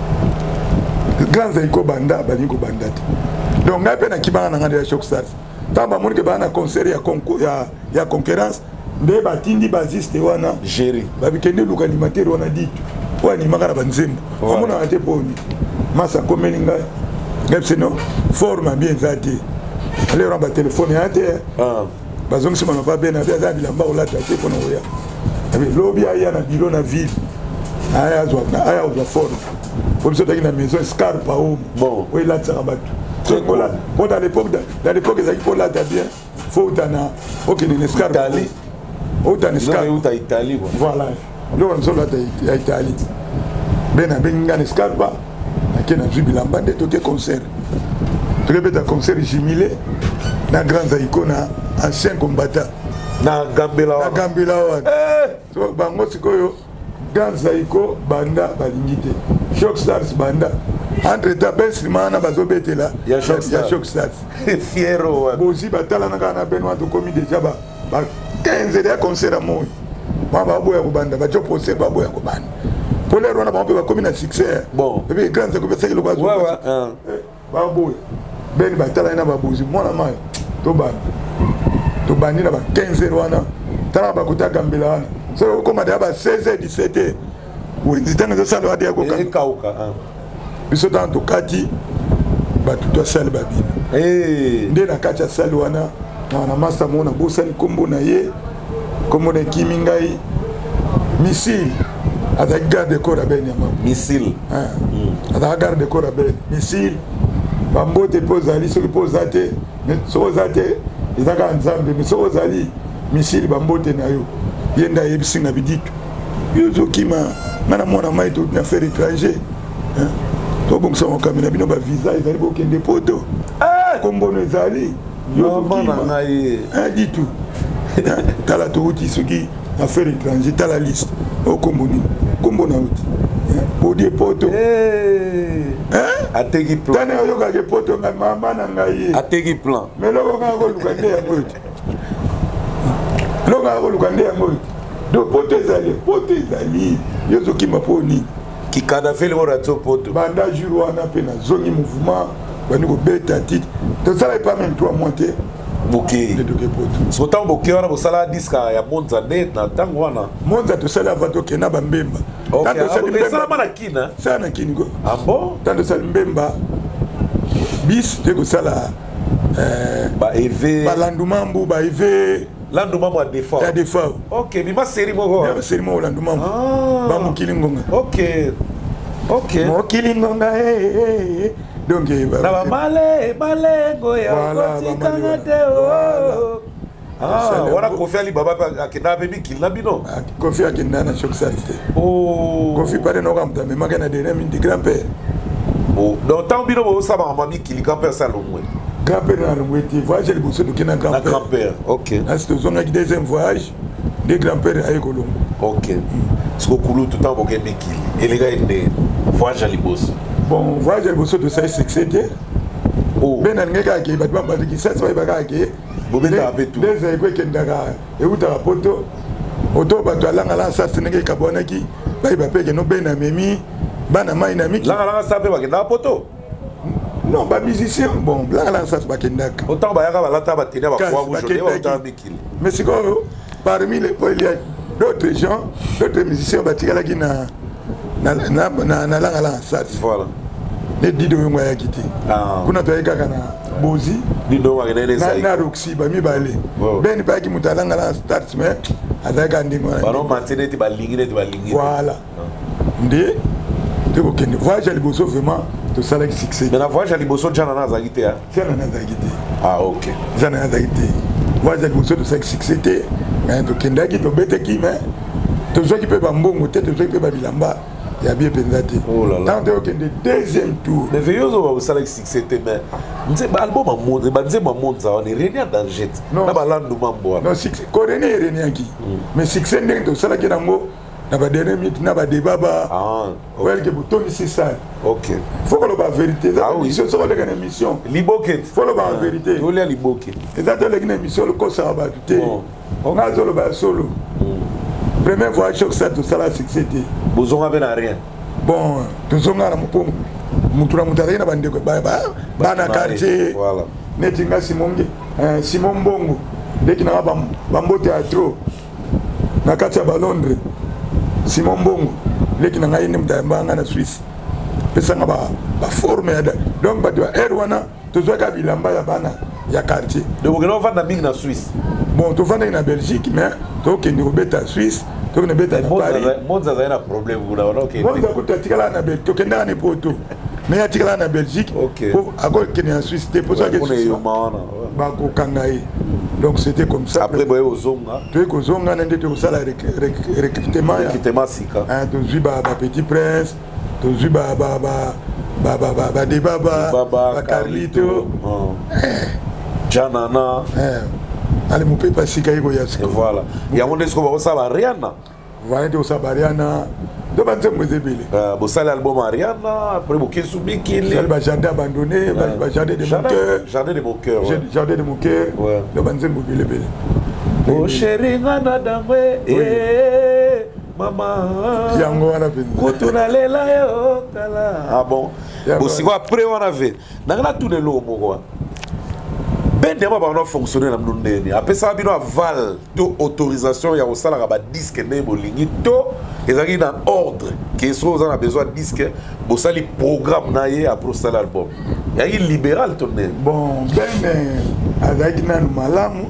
grand zaiko banda ba lingo banda donc ngape na kibanga na ngade ya shock stars tamba moni ke bana concert ya concours ya ya concurrence nde batindi baziste wana gérer babikende luka animateur wana ditu po animaka na banzembo amona ate poni masa komeni ngai ngepseno forme bien zate alors ba téléphone ya te ah bazongisi mano ba bena bia za bilamba olata te pona oya abi lobby aya na bureau na ville aya zo na aya zo forme pour ça dans la maison scarpa au bon oui là ça rabat donc là pour dans l'époque dans l'époque ils pour là bien faut dans OK une scarpa Italie au dans scarpa non où Italie voilà là on sont là à Italie ben a ben ngane scarpa akena jubilamba de toke concert tu répètes concert jubilé na grand zaiko na ancien combattant na Gambela na Gambela eh so bango sikoyo grand zaiko banda balingite shock stars banda entre temps ben simana bazobetela ya shock stars ya shock stars fiero bozi batala na kana benwa to komi déjà ba ba quinze de concert à moi ba ba boya ko banda ba jo procès ba boya ko banda pour les rona ba ba komi na succès bon et puis grand zaiko be sekelo ba zo ouais ouais ba boya ben batala na ba bozi mona mai to ba to bandi na ba quinze wana tala ba kota Gambela wana so comme ba seize heures dix-sept heures oui nditanga zo sala wadi yako kan kauka biso tanto kati batu to sala babina eh nde na kati ya sala wana na na masa mona bosani kombo na ye kombo na kimi ngai missile avec garde corps ben ya mama missile ah avec garde corps ben missile bambote pozali so pozate so zate izaka nzambe so zali missile bambote na yo yenda yebisinga biditu yozo kima mana mona mai to na faire étranger hein to bon ça on kamina bino ba visa ezali bo kende poto ah kombo no ezali yo bana ngai ah ditu tala to uti soki na faire étranger tala liste o kombo ni kombo na uti po die poto eh hein ateki plan tane yo ka ke poto nga mama na ngai ateki plan mais loko ka ko lukande ya poto loko ka ko lukande ya poto do poto ezali poto ezali yozo kima poni ki Kadhafi le rato poto banda jour wana pe na zongi mouvement bani ko beta titre to ça pas même trois mois te Boké. So tant boké wana bosala disque ya Monza net na tango wana. Monza to sala vato kena ba mbemba. Tanto sala mbemba. Sala mana kina. Sala kini go. Ah bon? Tanto sala mbemba. Bis te ko sala euh ba EV. Ba landumambu ba EV. Landumambu a défaut. Ya défaut. OK, mais ma série moko. Ya série mo landumambu. Ba mo kilingonga. OK. OK. Mo kilingonga eh eh. Donc na male malengo ya kotikanga te o ah wala Kofi Ali Baba akina be mikili na bino Kofi akina na shock salite oh Kofi pare no kamta me magana de na min di grand père oh donc tant bino bo sa ba mikili grand père salomwe grand père na rumweti voyage le bosso de kina grand père grand père OK na c'est zonga qui deuxième voyage de grand père ay kolongo OK ce ko kulu tout temps bo ke mikili et les gars ende voyage ali bosso. Bon, voyage le bosso de ça succédé. Oh. Ben ngeka ki batba batiki ça ça ba ka ki. Bobeta apetu. Des ay ko kendaka e uta poto. Oto batwa langa la ça senenge kabona ki. Ba ba peke no ben amemi bana mai na miki. Langa langa ça pe ba kenda poto. Non, ba musicien bon, langa langa ça ba kendaka. Autant ba yaka ba lata ba tenia ba kwa bouger ba autant mikili. Mais c'est quoi parmi les il y a d'autres gens, d'autres musiciens batikala ki na na na na na langa langa ça. Voilà. Ne dido ngwa ya kiti kuna to eka kana bozi dido wa ngene na na roxy ba mi bale ben ba ki mutalanga la start me adaka ndingo ba no mantene ti ba lingine ti ba lingine voilà ndé te ko kende voyage ali boso vraiment to sala ki succès mais na voyage ali boso jana na zagite ya jana na zagite ah OK jana na zagite voyage ali boso to sala ki succès te mais to kende ki to bete ki mais to zo ki pe ba mbongo te to zo ki pe ba bilamba. Il y a bien pensé. Oh là là. Tant que le deuxième tour. Mais veillons au salaire succès mais nous album à monde, bah nous monde ça on est rien dans jet. Non. Na balando mambo. Non succès. Coréen est rien qui. Mais succès n'est que ça là qui nango. Na ba dernier minute na ba débat ba. Ah. Ouais que bouton ici ça. OK. Faut que le ba vérité. Ah oui. C'est ça la émission. Liboke. Faut le ba vérité. Faut le liboke. Et ça dans l'émission le ko ça ba tout. On a solo ba solo. Première fois choc ça tout ça la succès. Bozonga ben rien. Bon, tout ça na mopo mutura mutara na bande ko ba ba bana quartier. Voilà. Netinga Simonge, euh Simon Bongo, deki na ba bambo théâtre. Na katia ba Londres. Simon Bongo, deki na ngai ni mtamba na Suisse. Pesa nga ba ba forme ya. Donc ba doit erwana to zo ka bilamba ya bana ya quartier. Donc on va vendre na Suisse. Bon, to vendre na Belgique mais to ke ni obeta Suisse. To ne beta na Paris. Monza za ina problem una wana OK. Monza ko tatikala na Belgique, to kenda na poto. Mais atikala na Belgique. Pour ako kenya en Suisse, te posa que on est maana. Ba ko kangai. Donc c'était comme ça. Après boye ozonga. Tu ko zonga na ndete ko sala recrutement ya. Recrutement sika. Ah to zuba ba Petit Prince, to zuba ba ba ba ba ba ba de baba, ba Carlito. Janana. Eh. Allez, mon père, parce qu'il y a ce voilà. Il y a un monde qui va Ariana. Voilà, tu vas Ariana. De banzer moi zébélé. Euh, bon ça l'album Ariana. Après bon qui soubi qui est. Le jardin abandonné, le jardin de mon cœur. Jardin de mon cœur. Jardin de mon cœur. De banzer moi zébélé. Oh chérie ngana dangwe. Eh maman. Yango wana penza. Kutuna lela yo kala. Ah bon. Bon si quoi après on avait. Nangana tout de l'eau moi. Ben dema ba on fonctionner na mundeni après ça bino aval to autorisation ya osala ba disque ne bolingi to ezaki dans ordre que so on a besoin de disque bo sali programme na ye après ça l'album ya yi libéral tonne bon ben azaki na malamu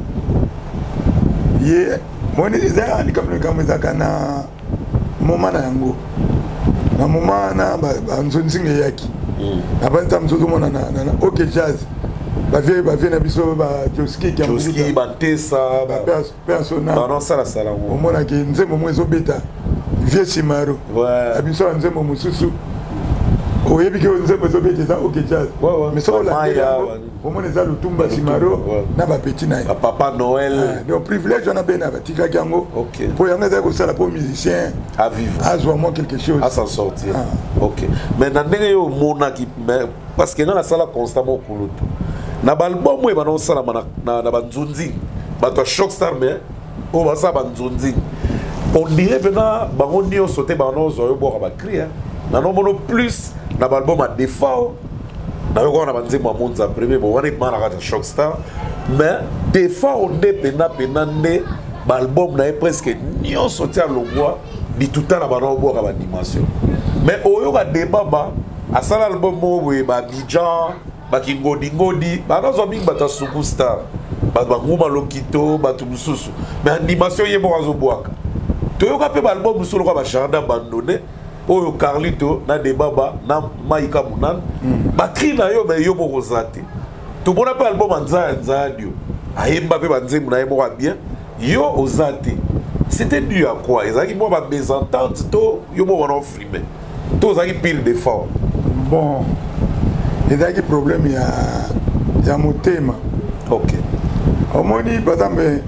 ye moni za ni comme comme ça kana moma na yango na moma na ba nzonzinge yaki abanta mzozo mona na na OK jazz ba vie ba vie na biso ba Joski qui a Joski Bantesa ba persona ba non sala sala o mona ki nzembo mwezo beta vie Simaro ouais abiso nzembo mususu o yebi ke nzembo zo beta za OK jazz mais ça la o mona za lutumba Simaro na ba petit na ba Papa Noël donc privilège on a ben ba tika kango OK pour yanga za ko sala pour musicien à vivre à jouer moins quelque chose à s'en sortir OK mais na ndenge yo mona ki parce que dans la salle constamment kulutu na balbum we bana osala na na banzunzi bato shock star mais o basa banzunzi on dirait bena bango nio sauter bana ozo yo boka ba crier na no mono plus na balbum a défaut on a dit moi monte premier bon on est mal à Shock Star mais des fois on est pena pena né l'album n'a presque ni on sorti à l'obois ni tout à la baron boire à l'animation mais au yoga débat ba à ça l'album mo we ba Bijan ba Kingodi Ngodi ba dans zombie ba ta superstar ba ba nguma lokito ba tout mususu mais animation yebo azo boire to yoga pe ba album solo ba jardin abandonné oyo Carlito na debaba na Maïka Munan bakri na yo mais yo moko zate to bona pa album anza anza dio ayemba pe banzemu na yebo bien yo ozate c'était dû à quoi ezaki mo ba mésentente to yo mo wana frimé to zaki pile d'effort bon ezaki problème ya ya motema OK omoni bazambe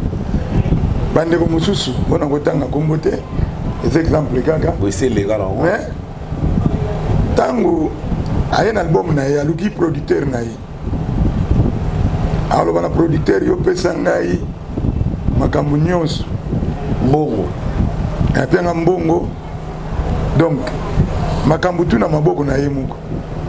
bandeko mususu bona kotanga kombote c'est exemple kaka oui c'est légal en mais tango aye na album na ye aluki producteur na ye aloba na producteur yo pesa ngai makambo nyonso mbongo apenga mbongo donc makambo tu na maboko na ye moko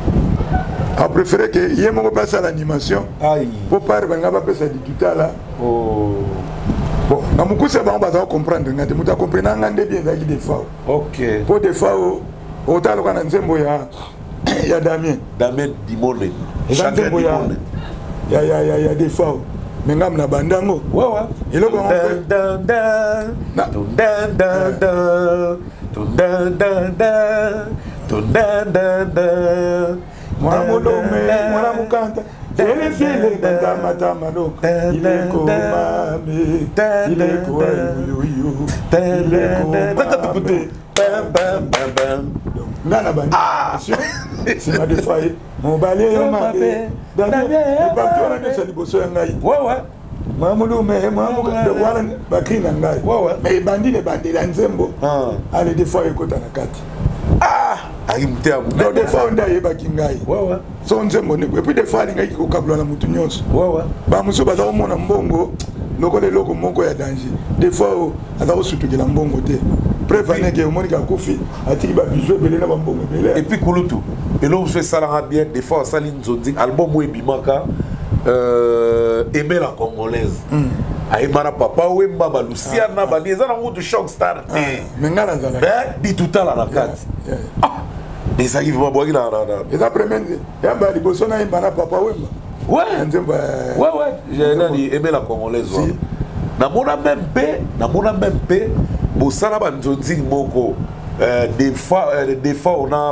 a préféré que ye moko pasa l'animation aïe pour par banga ba pesa di tutala oh bon na mukusa ba ba za comprendre ngati muta comprendre ngande bien za ki des fois OK pour des fois o talo kana nzembo ya ya Damien Damien Dimone chacun Dimone ya ya ya ya des fois mais ngam na bandango ouais ouais et le comment dan dan dan dan dan dan dan dan dan dan moi molome moi mukanta ele fiele kanta matamalo ile ko mame ile ko yo ile ko bam bam bam bam nana bandi c'est ma des fois mon balai yo mabe et partout on a des bosso ngai ouais ouais mamulu me mamu de wala bakina ngai ouais ouais mais bandi ne bandi la nzembo ah allez des fois ekota na kati ah ayimte am donc des fois on d'ailleurs bakingai ouais ouais so nzembo ne et puis des fois ngai ko kabula na mutu nyonso ouais ouais ba muso ba za mona mbongo loko le loko moko ya danger des fois aza ko sutukela mbongo te prévenez que Monica Kofi a dit que bijou belé na mbongo belé et puis kulutu et là je ça la bien des fois ça linzondi album où bimaka euh aimer la congolaise aimara papa wemba ba Luciana ba les ana mutu Shock Star te mais ngala nzala ben di tout à la carte ah mais ça qui va boire là là et après même ya ba liboso na imba papa wemba ouais ouais ouais j'ai dit aimer la congolaise na mona même pe na mona même pe bosala ba nzonzi moko des fois des fois on a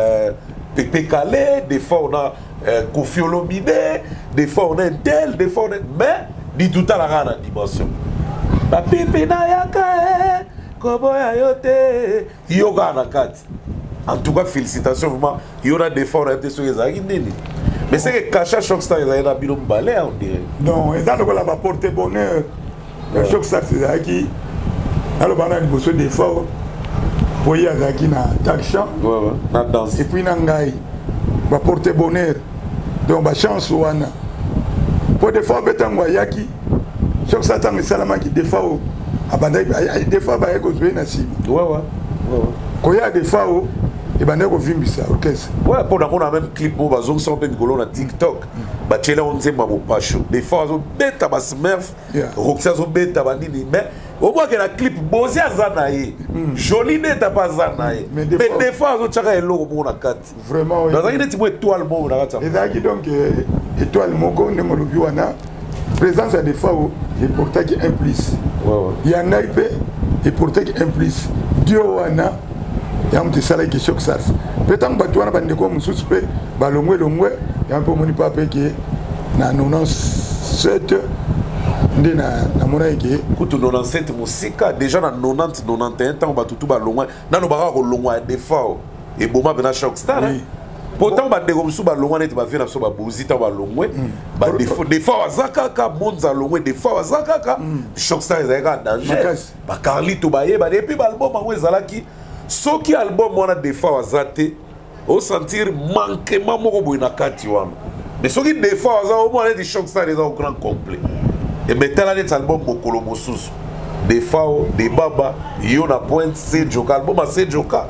Pépé Calais, des fois on a Kofi Olomide, des fois on a un tel, des fois on a mais dit tout à la rana dimension ba Pépé na yaka kobo ya yote yoga na kati en tout cas félicitations vraiment il y aura des fois on a été sur les aguinini mais c'est que Kacha Shock Star il a bilom balé on dirait non et dans le la va porter bonheur le Shock Star c'est qui alors bana ni bosso des fois pour y aller qui na taction ouais ouais na danse et puis na ngai va porter bonheur donc ba chance wana pour des fois betangwa yaki Shock Star tang salama qui des fois abanda des fois ba eko zwe na sibi ouais ouais ouais ko ya des fois et ben on vimbisa orchestre ouais pour on a même clip mo bazong so pe ngolo na TikTok ba chela on nzemba bo pacho des fois zo beta ba smurf roxa zo beta ba nini mais au moins que la clip bosi azana ye joli neta pas azana ye mais des fois zo chaka eloko mo na kati vraiment dans une petite étoile mo na kati et là qui donc étoile moko ne mo lobi wana présence à des fois et pourtant qui implice ouais ouais il y a naipe et pourtant qui implice Dieu wana yam te sala ki Shock Star petam batu wana bande ko mususu pe balongwe longwe yam pe moni pa pe ke na quatre-vingt-dix-sept ndi na na mona ke kutu quatre-vingt-dix-sept musika déjà na quatre-vingt-dix quatre-vingt-onze tant batu tu balongwa nano baka ko longwa des fois et boma bena Shock Star pourtant bande ko mususu balongwa net ba vena so ba bozita balongwe ba des fois des fois azaka ka monza longwe des fois azaka ka Shock Star ezaka danger ba Carlito ba ye ba et puis ba album ngo ezalaki soki album wana des fois azate au sentir manquement moko boy na kati wana mais soki des fois aza au moins des Shock Star au grand complet et metala net album mokolo mosusu des fois des baba yo na pointe c'est joka album c'est joka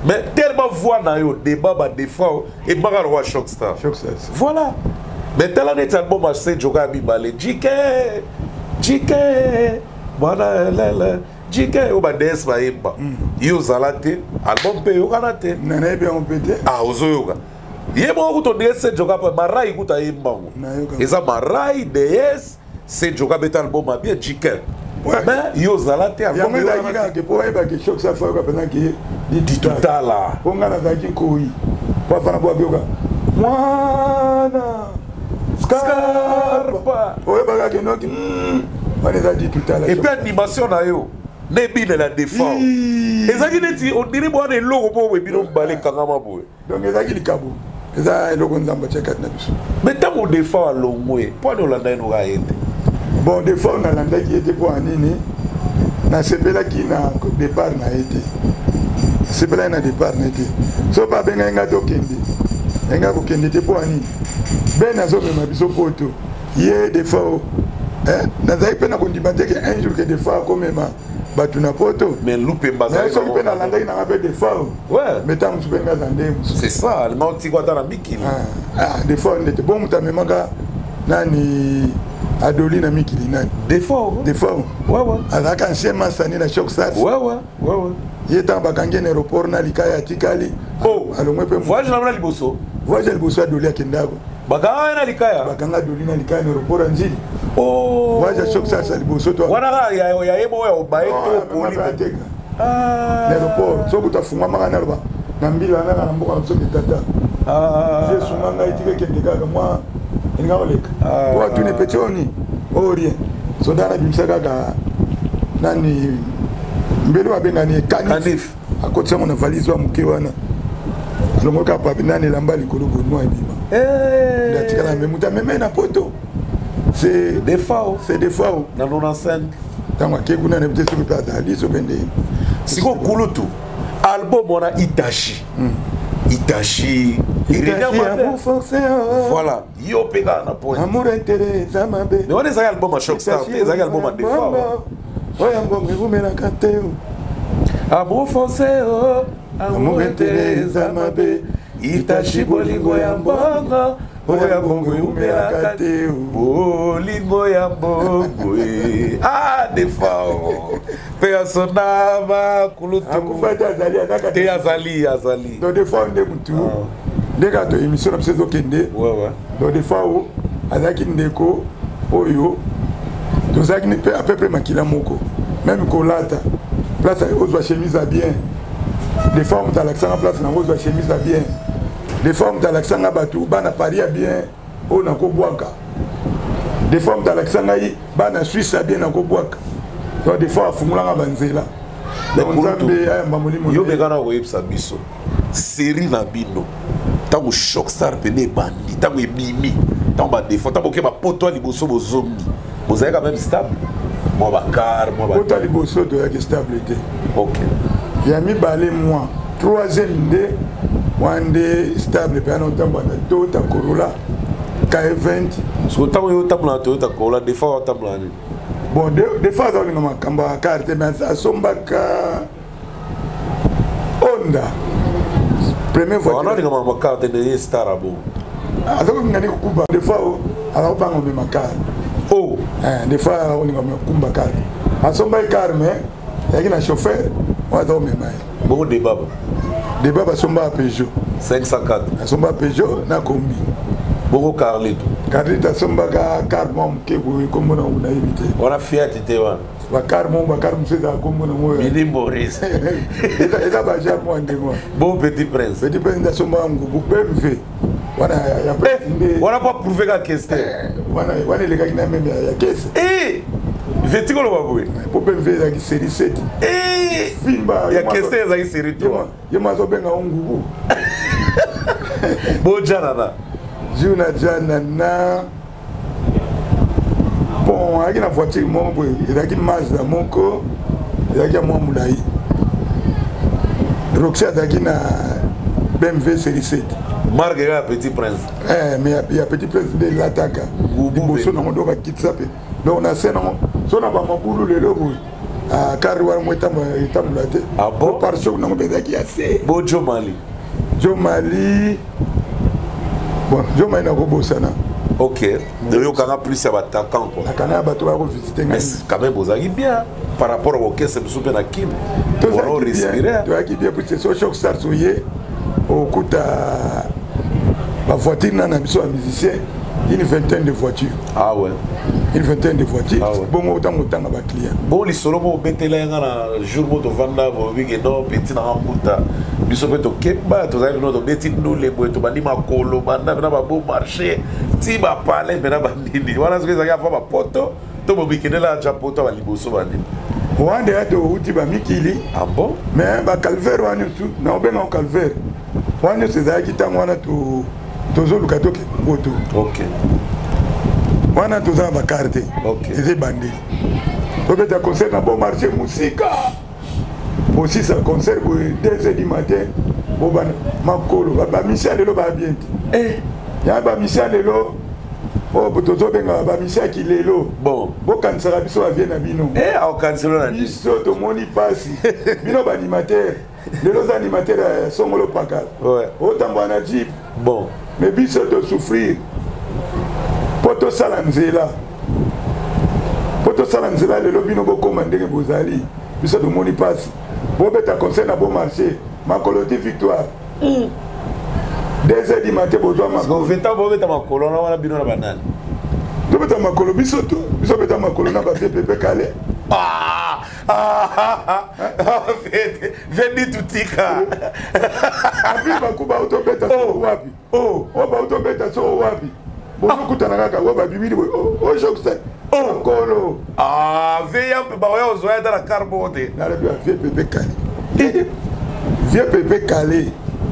Mais tellement voir dans le débat, bah, des fois, et bah, le roi Shockstar. Shockstar. Voilà. Mais tellement de album, je sais, Joga Bibale, J K, J K, voilà, là, là, J K, ou bah, des ba yemba. Yo zalate, album pe yo kanate. Nana bien on pété. Ah, ozo yoga. Yemba ou ton D S, Joga pa marai kuta yemba. Eza marai D S, c'est Joga beta album a bien J K. Mais yo zalate album yo kanate. Que pour eba que Shockstar fa ko pendant que dit tout à là. On ngana zaki koi. Kwa fana bo bioga. Mwana Scarpa. Ouais, bah, que non, on les a dit tout à l'heure. Et puis, animation, Nebi de la défense. Et ça, on dirait que on est lourd pour le bidon balai Kangama. Donc, les a dit le cabo. Les a dit le Zamba Tchekat. Mais tant qu'on défend à l'Omoué, pour nous l'Anda nous a été. Bon, défend on a l'Anda qui était pour Anini. Na sepela qui n'a départ n'a été. Sepela n'a départ n'a été. Sauf pas bien un gâteau kendi. Un gâteau kendi était pour Anini. Ben a zopé ma biso poto. Yé des fois, hein, n'azai pas na kondibate que un jour que des fois comme ma batuna poto. Mais loupé bazar. Mais ça loupé na landa ina rappelle des fois. Ouais. Mais tant que ben gazande. C'est ça, le menti quoi dans la mikili. Ah, des fois on était bon muta memanga nani adoli na mikili nani. Des fois. Des fois. Ouais ouais. Azaka ancien masani na Shockstar. Ouais ouais. Ouais ouais. Yeta bakangene aéroport na likaya tikali. Oh. Alors moi pe voyage na liboso. Voyage liboso adoli akendako. Bakanga na likaya. Bakanga dolina likaya na aéroport anjili. Oh. Voyage Shockstar sa liboso to. Wana ya ya yebo ya obaeto poli bateka. Ah. Na aéroport so kutafungwa magana roba. Na mbila na na mboka so kitata. Ah. Je sumanga itike kendeka moi inga oleka. Kwa tu ne petoni. Oh rien. So dana bimsaka ga nani mbele wa bengani kanif. Akotsa mona valise wa muke wana. Longoka papi nani lamba likolo bonwa ebima. Eh. Ndatika na memuta meme na poto. C'est des fois. C'est des fois. Dans quatre-vingt-cinq. Tant que kuna ne peut se pas ali so bende. Siko kulutu. Album on a Itachi. Itachi. Voilà. Yo pega na point. Amour intérêt zamabe. Mais on est un album à Shockstar, c'est un album à défense. Ouais, un bon vous me la canter. Amour foncé oh. Amour intérêt zamabe. Itachi bolingo ya mbongo. Oya bongo umela kate bolingo ya bongo. Ah défense. Personama kulutu. Akufata azali anaka. Te azali azali. Donc des fois on est mutu. Ndeka to émission na saison kende. Ouais ouais. Donc des fois o azaki ndeko oyo. Donc ça qui ne peut à peu près makila moko. Même kolata. Place aux chemise à bien. Des fois on t'a l'accent en place na aux chemise à bien. Des fois on t'a l'accent à batou bana Paris à bien. O na ko boaka. Des fois on t'a l'accent à bana Suisse à bien na ko boaka. Donc des fois fumula nga banzela. Donc nzambe aya mbamoli mo. Yo bekana ko yebisa biso. Série na bino. Tango Shockstar pene bandi, tango ebimi, tango ba défaut, tango ke ba poto liboso bozomi. Vous avez quand même stable. Moi ba car, moi ba poto liboso to ya stabilité. OK. Ya mi balé moi. Troisième dé, one day stable pe anon tango na Toyota Corolla K vingt. So tango yo tabla Toyota Corolla des fois tabla ni. Bon, des fois on ngama kamba carte mais ça sombaka Honda. Première fois. On a dit que ma carte est star à bout. Ah, donc on a dit que des fois, alors on a ma carte. Oh. Des fois on a ma carte. À son bail carme, il y a un chauffeur. On a dormi mais. Bon débat. Débat à son bas Peugeot. cinq cent quatre. À son bas Peugeot na combi. Bon Carlito. Carlito à son bas car mon que vous comme on a évité. On a Fiat Téwan. Bakar mon bakar monsieur da comme on a. Mini Maurice. Et là bah j'ai moi ndemo. Bon petit prince. Petit prince da son bas vous pouvez lever. Voilà, il y a pas. On n'a pas prouvé la question. Voilà, voilà les gars qui n'ont même la caisse. Eh, vais-tu le voir? Pour lever la série sept. Eh, il y a question la série trois. Il y a ma bien en goût. Bon janana. Juna janana. Bon, il y a une voiture mon boy, il y a une Mazda mon co, il y a une Moulaï. Roxia Dagina B M W série sept. Marguerite Petit Prince. Eh, mais il y a Petit Prince de l'attaque. Il y a un petit peu. Donc on a scène, on a pas ma boulot le lobo. ah car wa mo tamba tamba te ah bon par choc non be qui assez bon Jo Mali Jo Mali bon Jo Mali na ko bosana ok de yo kana plus ya attaquant quoi na kana ba to ba visiter mais quand même vous avez bien par rapport au caisse de souper na kim pour respirer tu as qui bien pour ce choc start soyé au kuta la voiture na na biso musicien une vingtaine de voitures ah ouais une vingtaine de voitures ah ouais. bon autant autant ba client bon li solo mo betela nga jour mo to vanda bo wige no petit na mputa biso pe to kemba to za no to beti no le bo to bandi makolo banda na ba beau marché ti ba parler na ba ndini wana ce que ça fa ba poto to bo bikinela japo to ba liboso bandi wande ato uti ba mikili ah bon mais ba calvaire wana tout na obenga calvaire wana c'est ça qui tang wana to tozo lukato ke poto ok wana toza ba carte ok c'est bandi to beta concert na bon marché musique aussi ça concert pour deux heures du matin bo ba makolo ba Michel lelo ba bien eh ya ba Michel lelo oh tozo benga ba Michel ki lelo bon bo kansala biso avie na bino eh au cancelo na biso to moni pasi bino ba animateur lelo za animateur songolo pakala ouais autant bana jeep bon mais biso to souffrir poto sala nzela poto sala nzela lelo bino bokoma ndenge bozali biso to moni pasi bobeta conseil na bon marché makolo ti victoire deux heures du matin bozwa makolo veta bobeta makolo na wana bino na banani tobeta makolo biso to biso beta makolo na ba pepe kale ah ah vete vedi tutika api bakuba auto beta so wapi oh o ba auto beta so wapi bozo kutana kaka wa ba bibili o o jokse oh kolo ah veya pe ba yo zo ya dans la carbote na le vie pepe kale vie pepe kale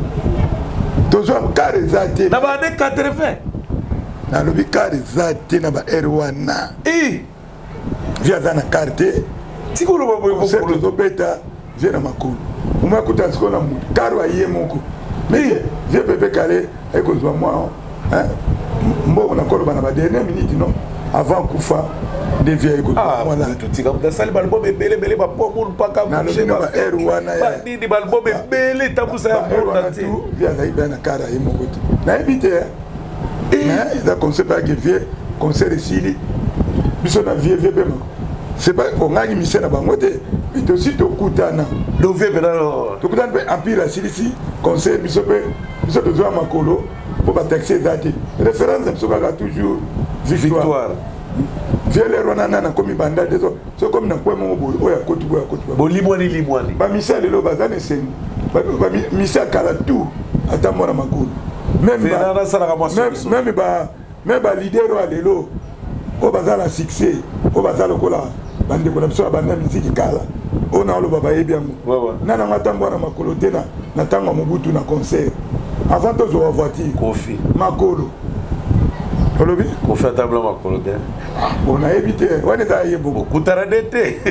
tozo kare zate na ba ne quatre-vingts na lobi kare zate na ba erwana eh via zana carte tikolo ba boy ko to beta via na makulu uma kutanziko na mu karo aye moko mais vie pepe kale e ko zo moi hein mbo na kolo bana ba dernière minute non avant kufa de vie ko voilà tutika muda sali balbo bele bele ba pomul paka na lobi na ba erwana ya ba nini balbo bele tabusa ya munda ti via na ibana kara aye moko na ebite mais il a conseillé pas que vie conseil ici biso na vie vie bema c'est pas on a mis ça na bangote mais aussi to kutana do vie bena to kutana be empire ici conseil biso be biso to zwa makolo pour ba taxer date référence biso ka toujours victoire vie le rona na komi banda deso so comme na kwa mo bo o ya kotu bo ya kotu bo limwani limwani ba misal le lo bazane sen ba misal kala tout ata mona makolo même ba même ba même ba leader wa lelo o bazala succès o bazala kola bande ko na biso banda musique kala o na lo baba yebiango nana matambo na makolo tena na tango mobutu na concert avant to zo voiture kofi makolo olobi confortable makolo te on a évité on est allé beaucoup kutara dete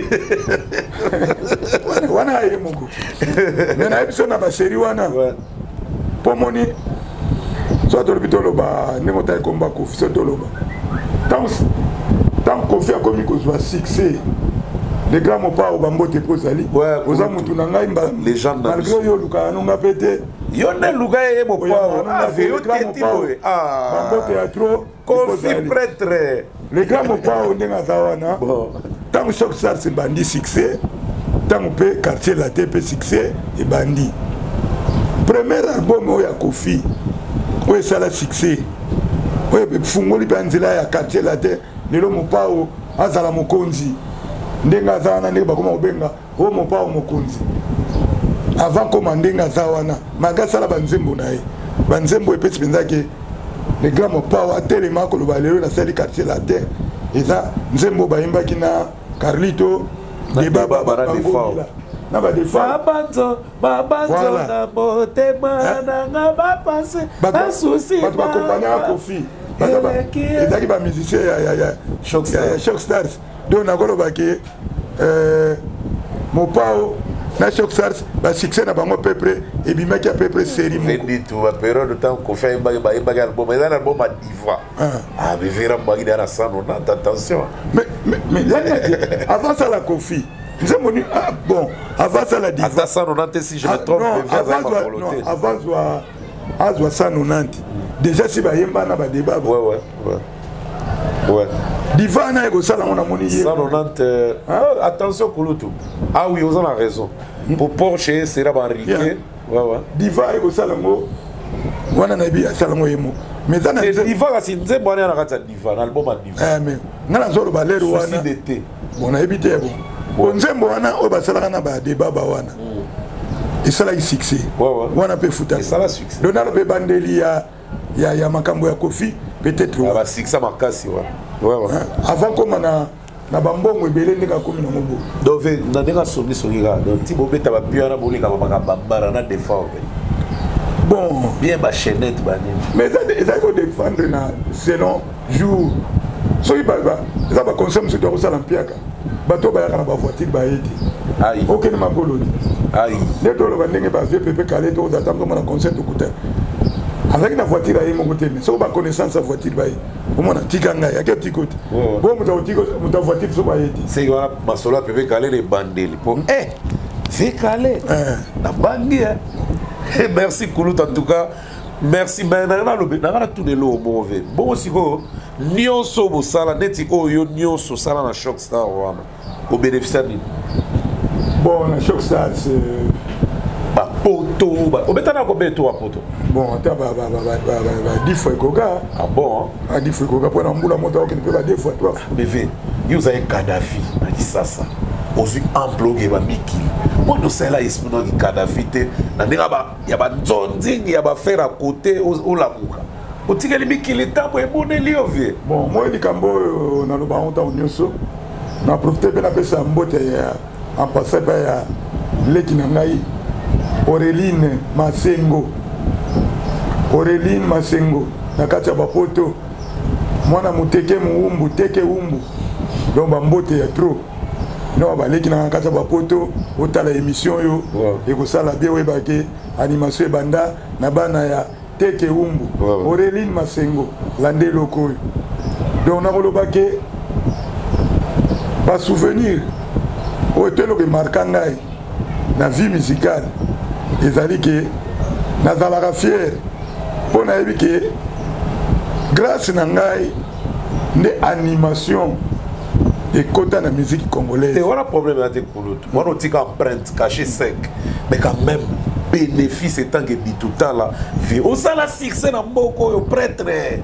on a allé beaucoup mais na episode na ba série wana pomoni so to lobito loba nengo tay komba ko so to loba tant tant Kofi a commis qu'on soit succès les grands mots pas au bambote posali aux amutu na ngai mba les gens malgré yo luka no ngapete yo ne luka ye mo pa ave yo teti boy ah bambote ya trop Kofi prêtre les grands mots pas on ndenga zawana bon tant choc ça c'est bandi succès tant pe quartier la T P succès et bandi premier album o ya Kofi o esala succès o fungoli banzela ya quartier la T lelo mopao azala mokonzi ndenga azana ndenge bakoma obenga o mopao mokonzi avant koma ndenga azawana magasala banzembo na ye banzembo epesi penza ke le grand mopao atelema koloba lelo na sali quartier la T eza nzembo bayimbaki na Carlito deba babangobila na ba defa babanzo babanzo na motema nanga bapase basusi ba compagnie Kofi ezaki ba musicien ya ya Shock Stars donc nakoloba ke mopao na Shock Stars ba succès na bango peuple ebimaki à peu près série moko vendi tout ba période de temps ko fait ba ba ba album mais album a diva ah mais vera mbagi na sano na attention mais mais avant ça la Kofi Nous moni ah bon avant ça la diva. À cent quatre-vingt-dix si je me trompe avant soit avant cent quatre-vingt-dix. Déjà si ba yemba na ba débat. Ouais ouais ouais. Ouais. Diva na ego sala on a moni cent quatre-vingt-dix euh, hein? Attention Kulutu. Ah oui, vous avez raison. Pour Porsche c'est là bas riqué. Ouais ouais. Diva ego sala ngo wana na bi sala ngo yemo. Mais ça na diva la sinze bwana na kata diva na album diva. Eh mais ngana zolo ba lero wana. Souci d'été. Bon na ebité bon. Bon nzembo wana o ba sala na ba débat ba wana. Et ça là il succès. Ouais ouais. Wana pe futa. Et ça là succès. Donald pe bandeli ya ya ya makambo ya Kofi peut-être. Ah ba succès makasi ouais. Ouais ouais. Avant comme na na bambongo ebele ndeka komi na mobo. Donc na ndeka sobi solinga. Donc ti bobeta ba piana bolika ba bambara na défendre. Bon, bien ba chaînette ba nini. Mais ça ça ko défendre na selon jour. So il ba ça ba consomme ce que ça l'empiaka. Bato ba ya na ba voiture ba yeti. Aïe. Aucun makolo. Aïe. Les deux le bandenge ba V P P calé to attendre comme na concert au côté. Avec la voiture à mon côté, mais si on a connaissance de la voiture, au moins, il y a un petit côté. Bon, on a voiture sur la voiture. C'est que ma sola peut caler les bandés. Eh, c'est calé. La bandée. Merci, Koulout, en tout cas. Merci, mais on a tout de l'eau mauvais. Bon, aussi, Nyon Sobo Sala, Neti Oyo, Nyon So Sala, na Shock Star, au bénéficiaire. Bon, na Shock Star, c'est. Poto, au bétana combien toi poto? Bon, attends, bah bah bah bah bah dix fois coca. Ah bon? Ah dix fois coca pour n'emboula monter qui ne peut pas deux fois toi. Maisvé, vous avez Kadhafi, on dit ça ça. Ozu emplogué ba Mikili. Moi nous c'est là esprit de Kadhafi te. Na ndinga ba ya ba nzonzi ya ba faire à côté au la muka. O tika li Mikili tambo e moneli ovie. Bon, moi di kambo na lo ba honta onyoso. Na profiter pe na pesa mbote ya en passant ba ya leki na ngai. Auréline Masengo Auréline Masengo nakati ya bapoto mwana muteke muumbu teke umbu donc bambote ya trop non baleki na nakati ya bapoto otala émission yo ekosala bien oyebake animation ebanda na bana ya teke umbu Auréline Masengo lande loko oyo donc nakolobake basouvenir oyo toyeloka emarka ngai na vie musicale ezali ke nazalaka fier mpo nayebi ke grâce na ngai nde animation ekota na musique congolaise. Voilà problème à te Koulout. Moi on dit qu'empreinte cachée sec mais quand même bénéfice étant que bituta là vie au sala succès na mboko yo prêtre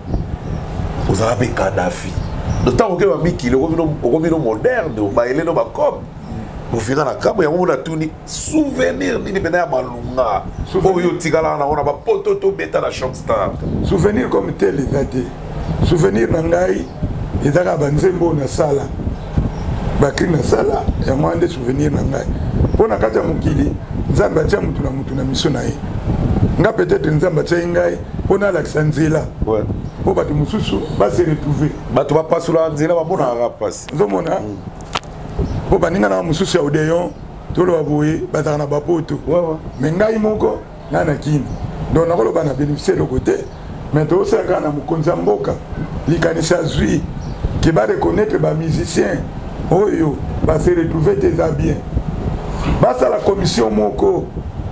aux arabes Kadhafi d'autant que ba Mikili au comino moderne au baile no ba comme au final la cam ya mona tuni souvenir ni bena ya malunga oyo tikala na ona ba poto to beta la Shock Star souvenir comme tel ezate souvenir na ngai ezaka banzembo na sala bakri na sala ya mwande souvenir na ngai pona kati ya mokili nzambe atia mutu na mutu na miso na ye nga peut-être nzambe atia ngai pona alakisa nzela po bato mosusu base retrouver bato bapasula nzela bamonaka pasi nzomona po baninga na mosusu ya odeyon toloba boye bazalaka na bapoto me ngai moko nga na kini donc nakoloba na bénéficier eloko te mais tosalaka na mokonzi ya mboka likanisa zwi ke bareconnaître bamusicien oyo base retrouve te eza bien basala commission moko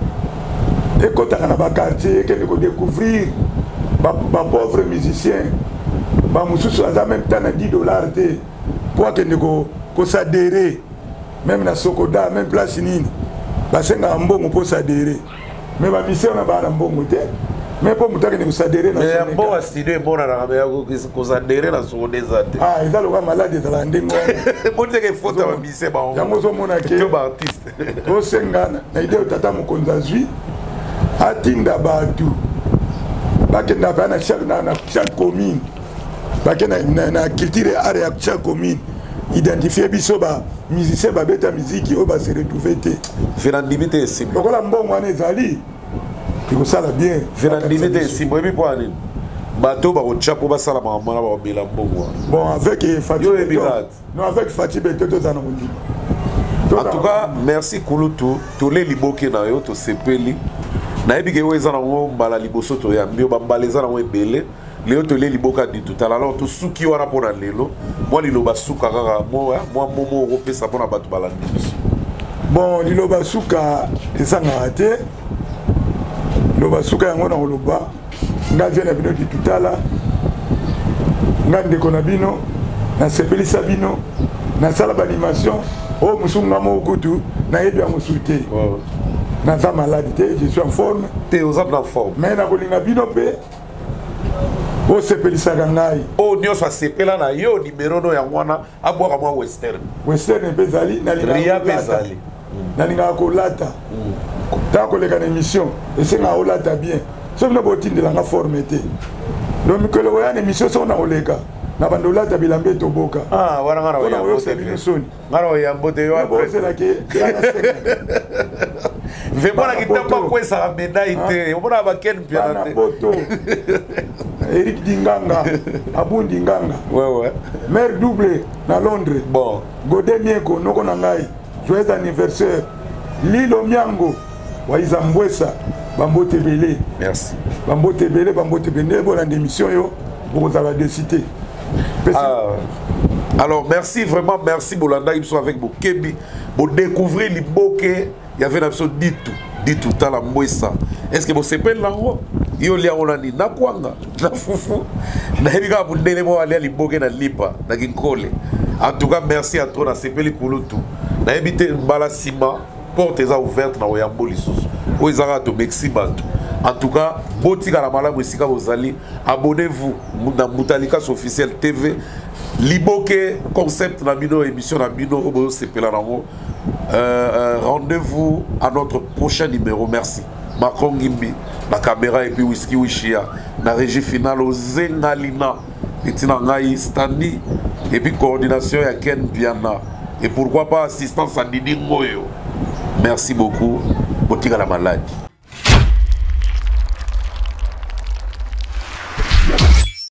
ekotaka na bakartier ekende kodécouvrir bapauvre musicien bamosusu aza même temps na dix dollars te po akende kosadere même na Sokoda même place nini basengaka mbongo mpo sadere mais bamisio na baa na mbongo te mais mpo moto akende kosadere na mbo studio emonanaka kosadere na Sokoda eza te eza loka malade ezalaka ndenge moniteke fota bamise bango yango ozomona ke tosenga na ide oyo tata mokonzi azwi atinda bato bakenda pa na chaque commune bakenda na culture art ya chaque commune identifier biso ba musicien babeta musique oyo base retrouve te finandimi te esimbo lokola mbongo wana ezali ekosala bien finandimi te esimbo ebi mpo anini bato bakotya mpo basala makambo na babela mbongo bon avec Fati non avec Fati Beto toza na mondima en tout cas merci Kouloutou tole liboke na yo tosepeli nayebi ke oyo eza nango mbala liboso toyambi yo bambala eza nango ebele leo tole liboka di tout alors to suki wana mpona lelo mwa liloba suka kaka mwa momo okopesa mpona bato balandi biso bon liloba suka ezangaka te liloba suka yango na koloba nga vie na bino ditutala nga ndeko na bino nasepelisa bino nasala baanimation oyo mosusu nga moko kutu nayebi yango su te naza maladi te, je suis en forme te oza en forme mais nakolinga bino mpe osepelisaka ngai oyo nyonso asepela na yo nimero no yango wana abwaka mwa western western mpe ezali nalingaka kolata ntango koleka na émission esengaka olata bien so bino botindelanga forme te donc mikolo oya na émission soko na koleka na bando olata bilamba etoboka mpona koyosa bino soni bozelaki vemonaki ntango akwesaka médaille te omona bakene mpiana te poto Eric Dinganga Abundi Nganga mère double na Londres bon Godé Mieko noko na ngai joyeux anniversaire Lilo Miango Waiza Mbwesa Bambote Belé merci Bambote Belé Bambote Belé bon la démission yo vous allez décider. Alors merci vraiment merci Bolanda ils sont avec Bokebi pour découvrir les bokeh il y avait une absolue dit tout dit tout à la Mbwesa est-ce que vous savez là yo lia olani na kwanga na fufu na hebika bundele mo alia liboke na lipa na kinkole en tout cas merci à toi na sepeli kulutu na hebite mbala sima porte eza ouverte na oyambo lisusu o ezaka to Mexique bato en tout cas botika la malamu esika bozali abonnez-vous na Mutalika officiel T V liboke concept na bino émission na bino obo sepela nango euh, rendez-vous à notre prochain numéro merci Macron Gimbi, la caméra et puis Whisky Wishia, la régie finale au Zengalina, et Tinangaï Stani, et puis coordination à Ken Piana, et pourquoi pas assistance à Didi Moyo. Merci beaucoup, Botika la maladie.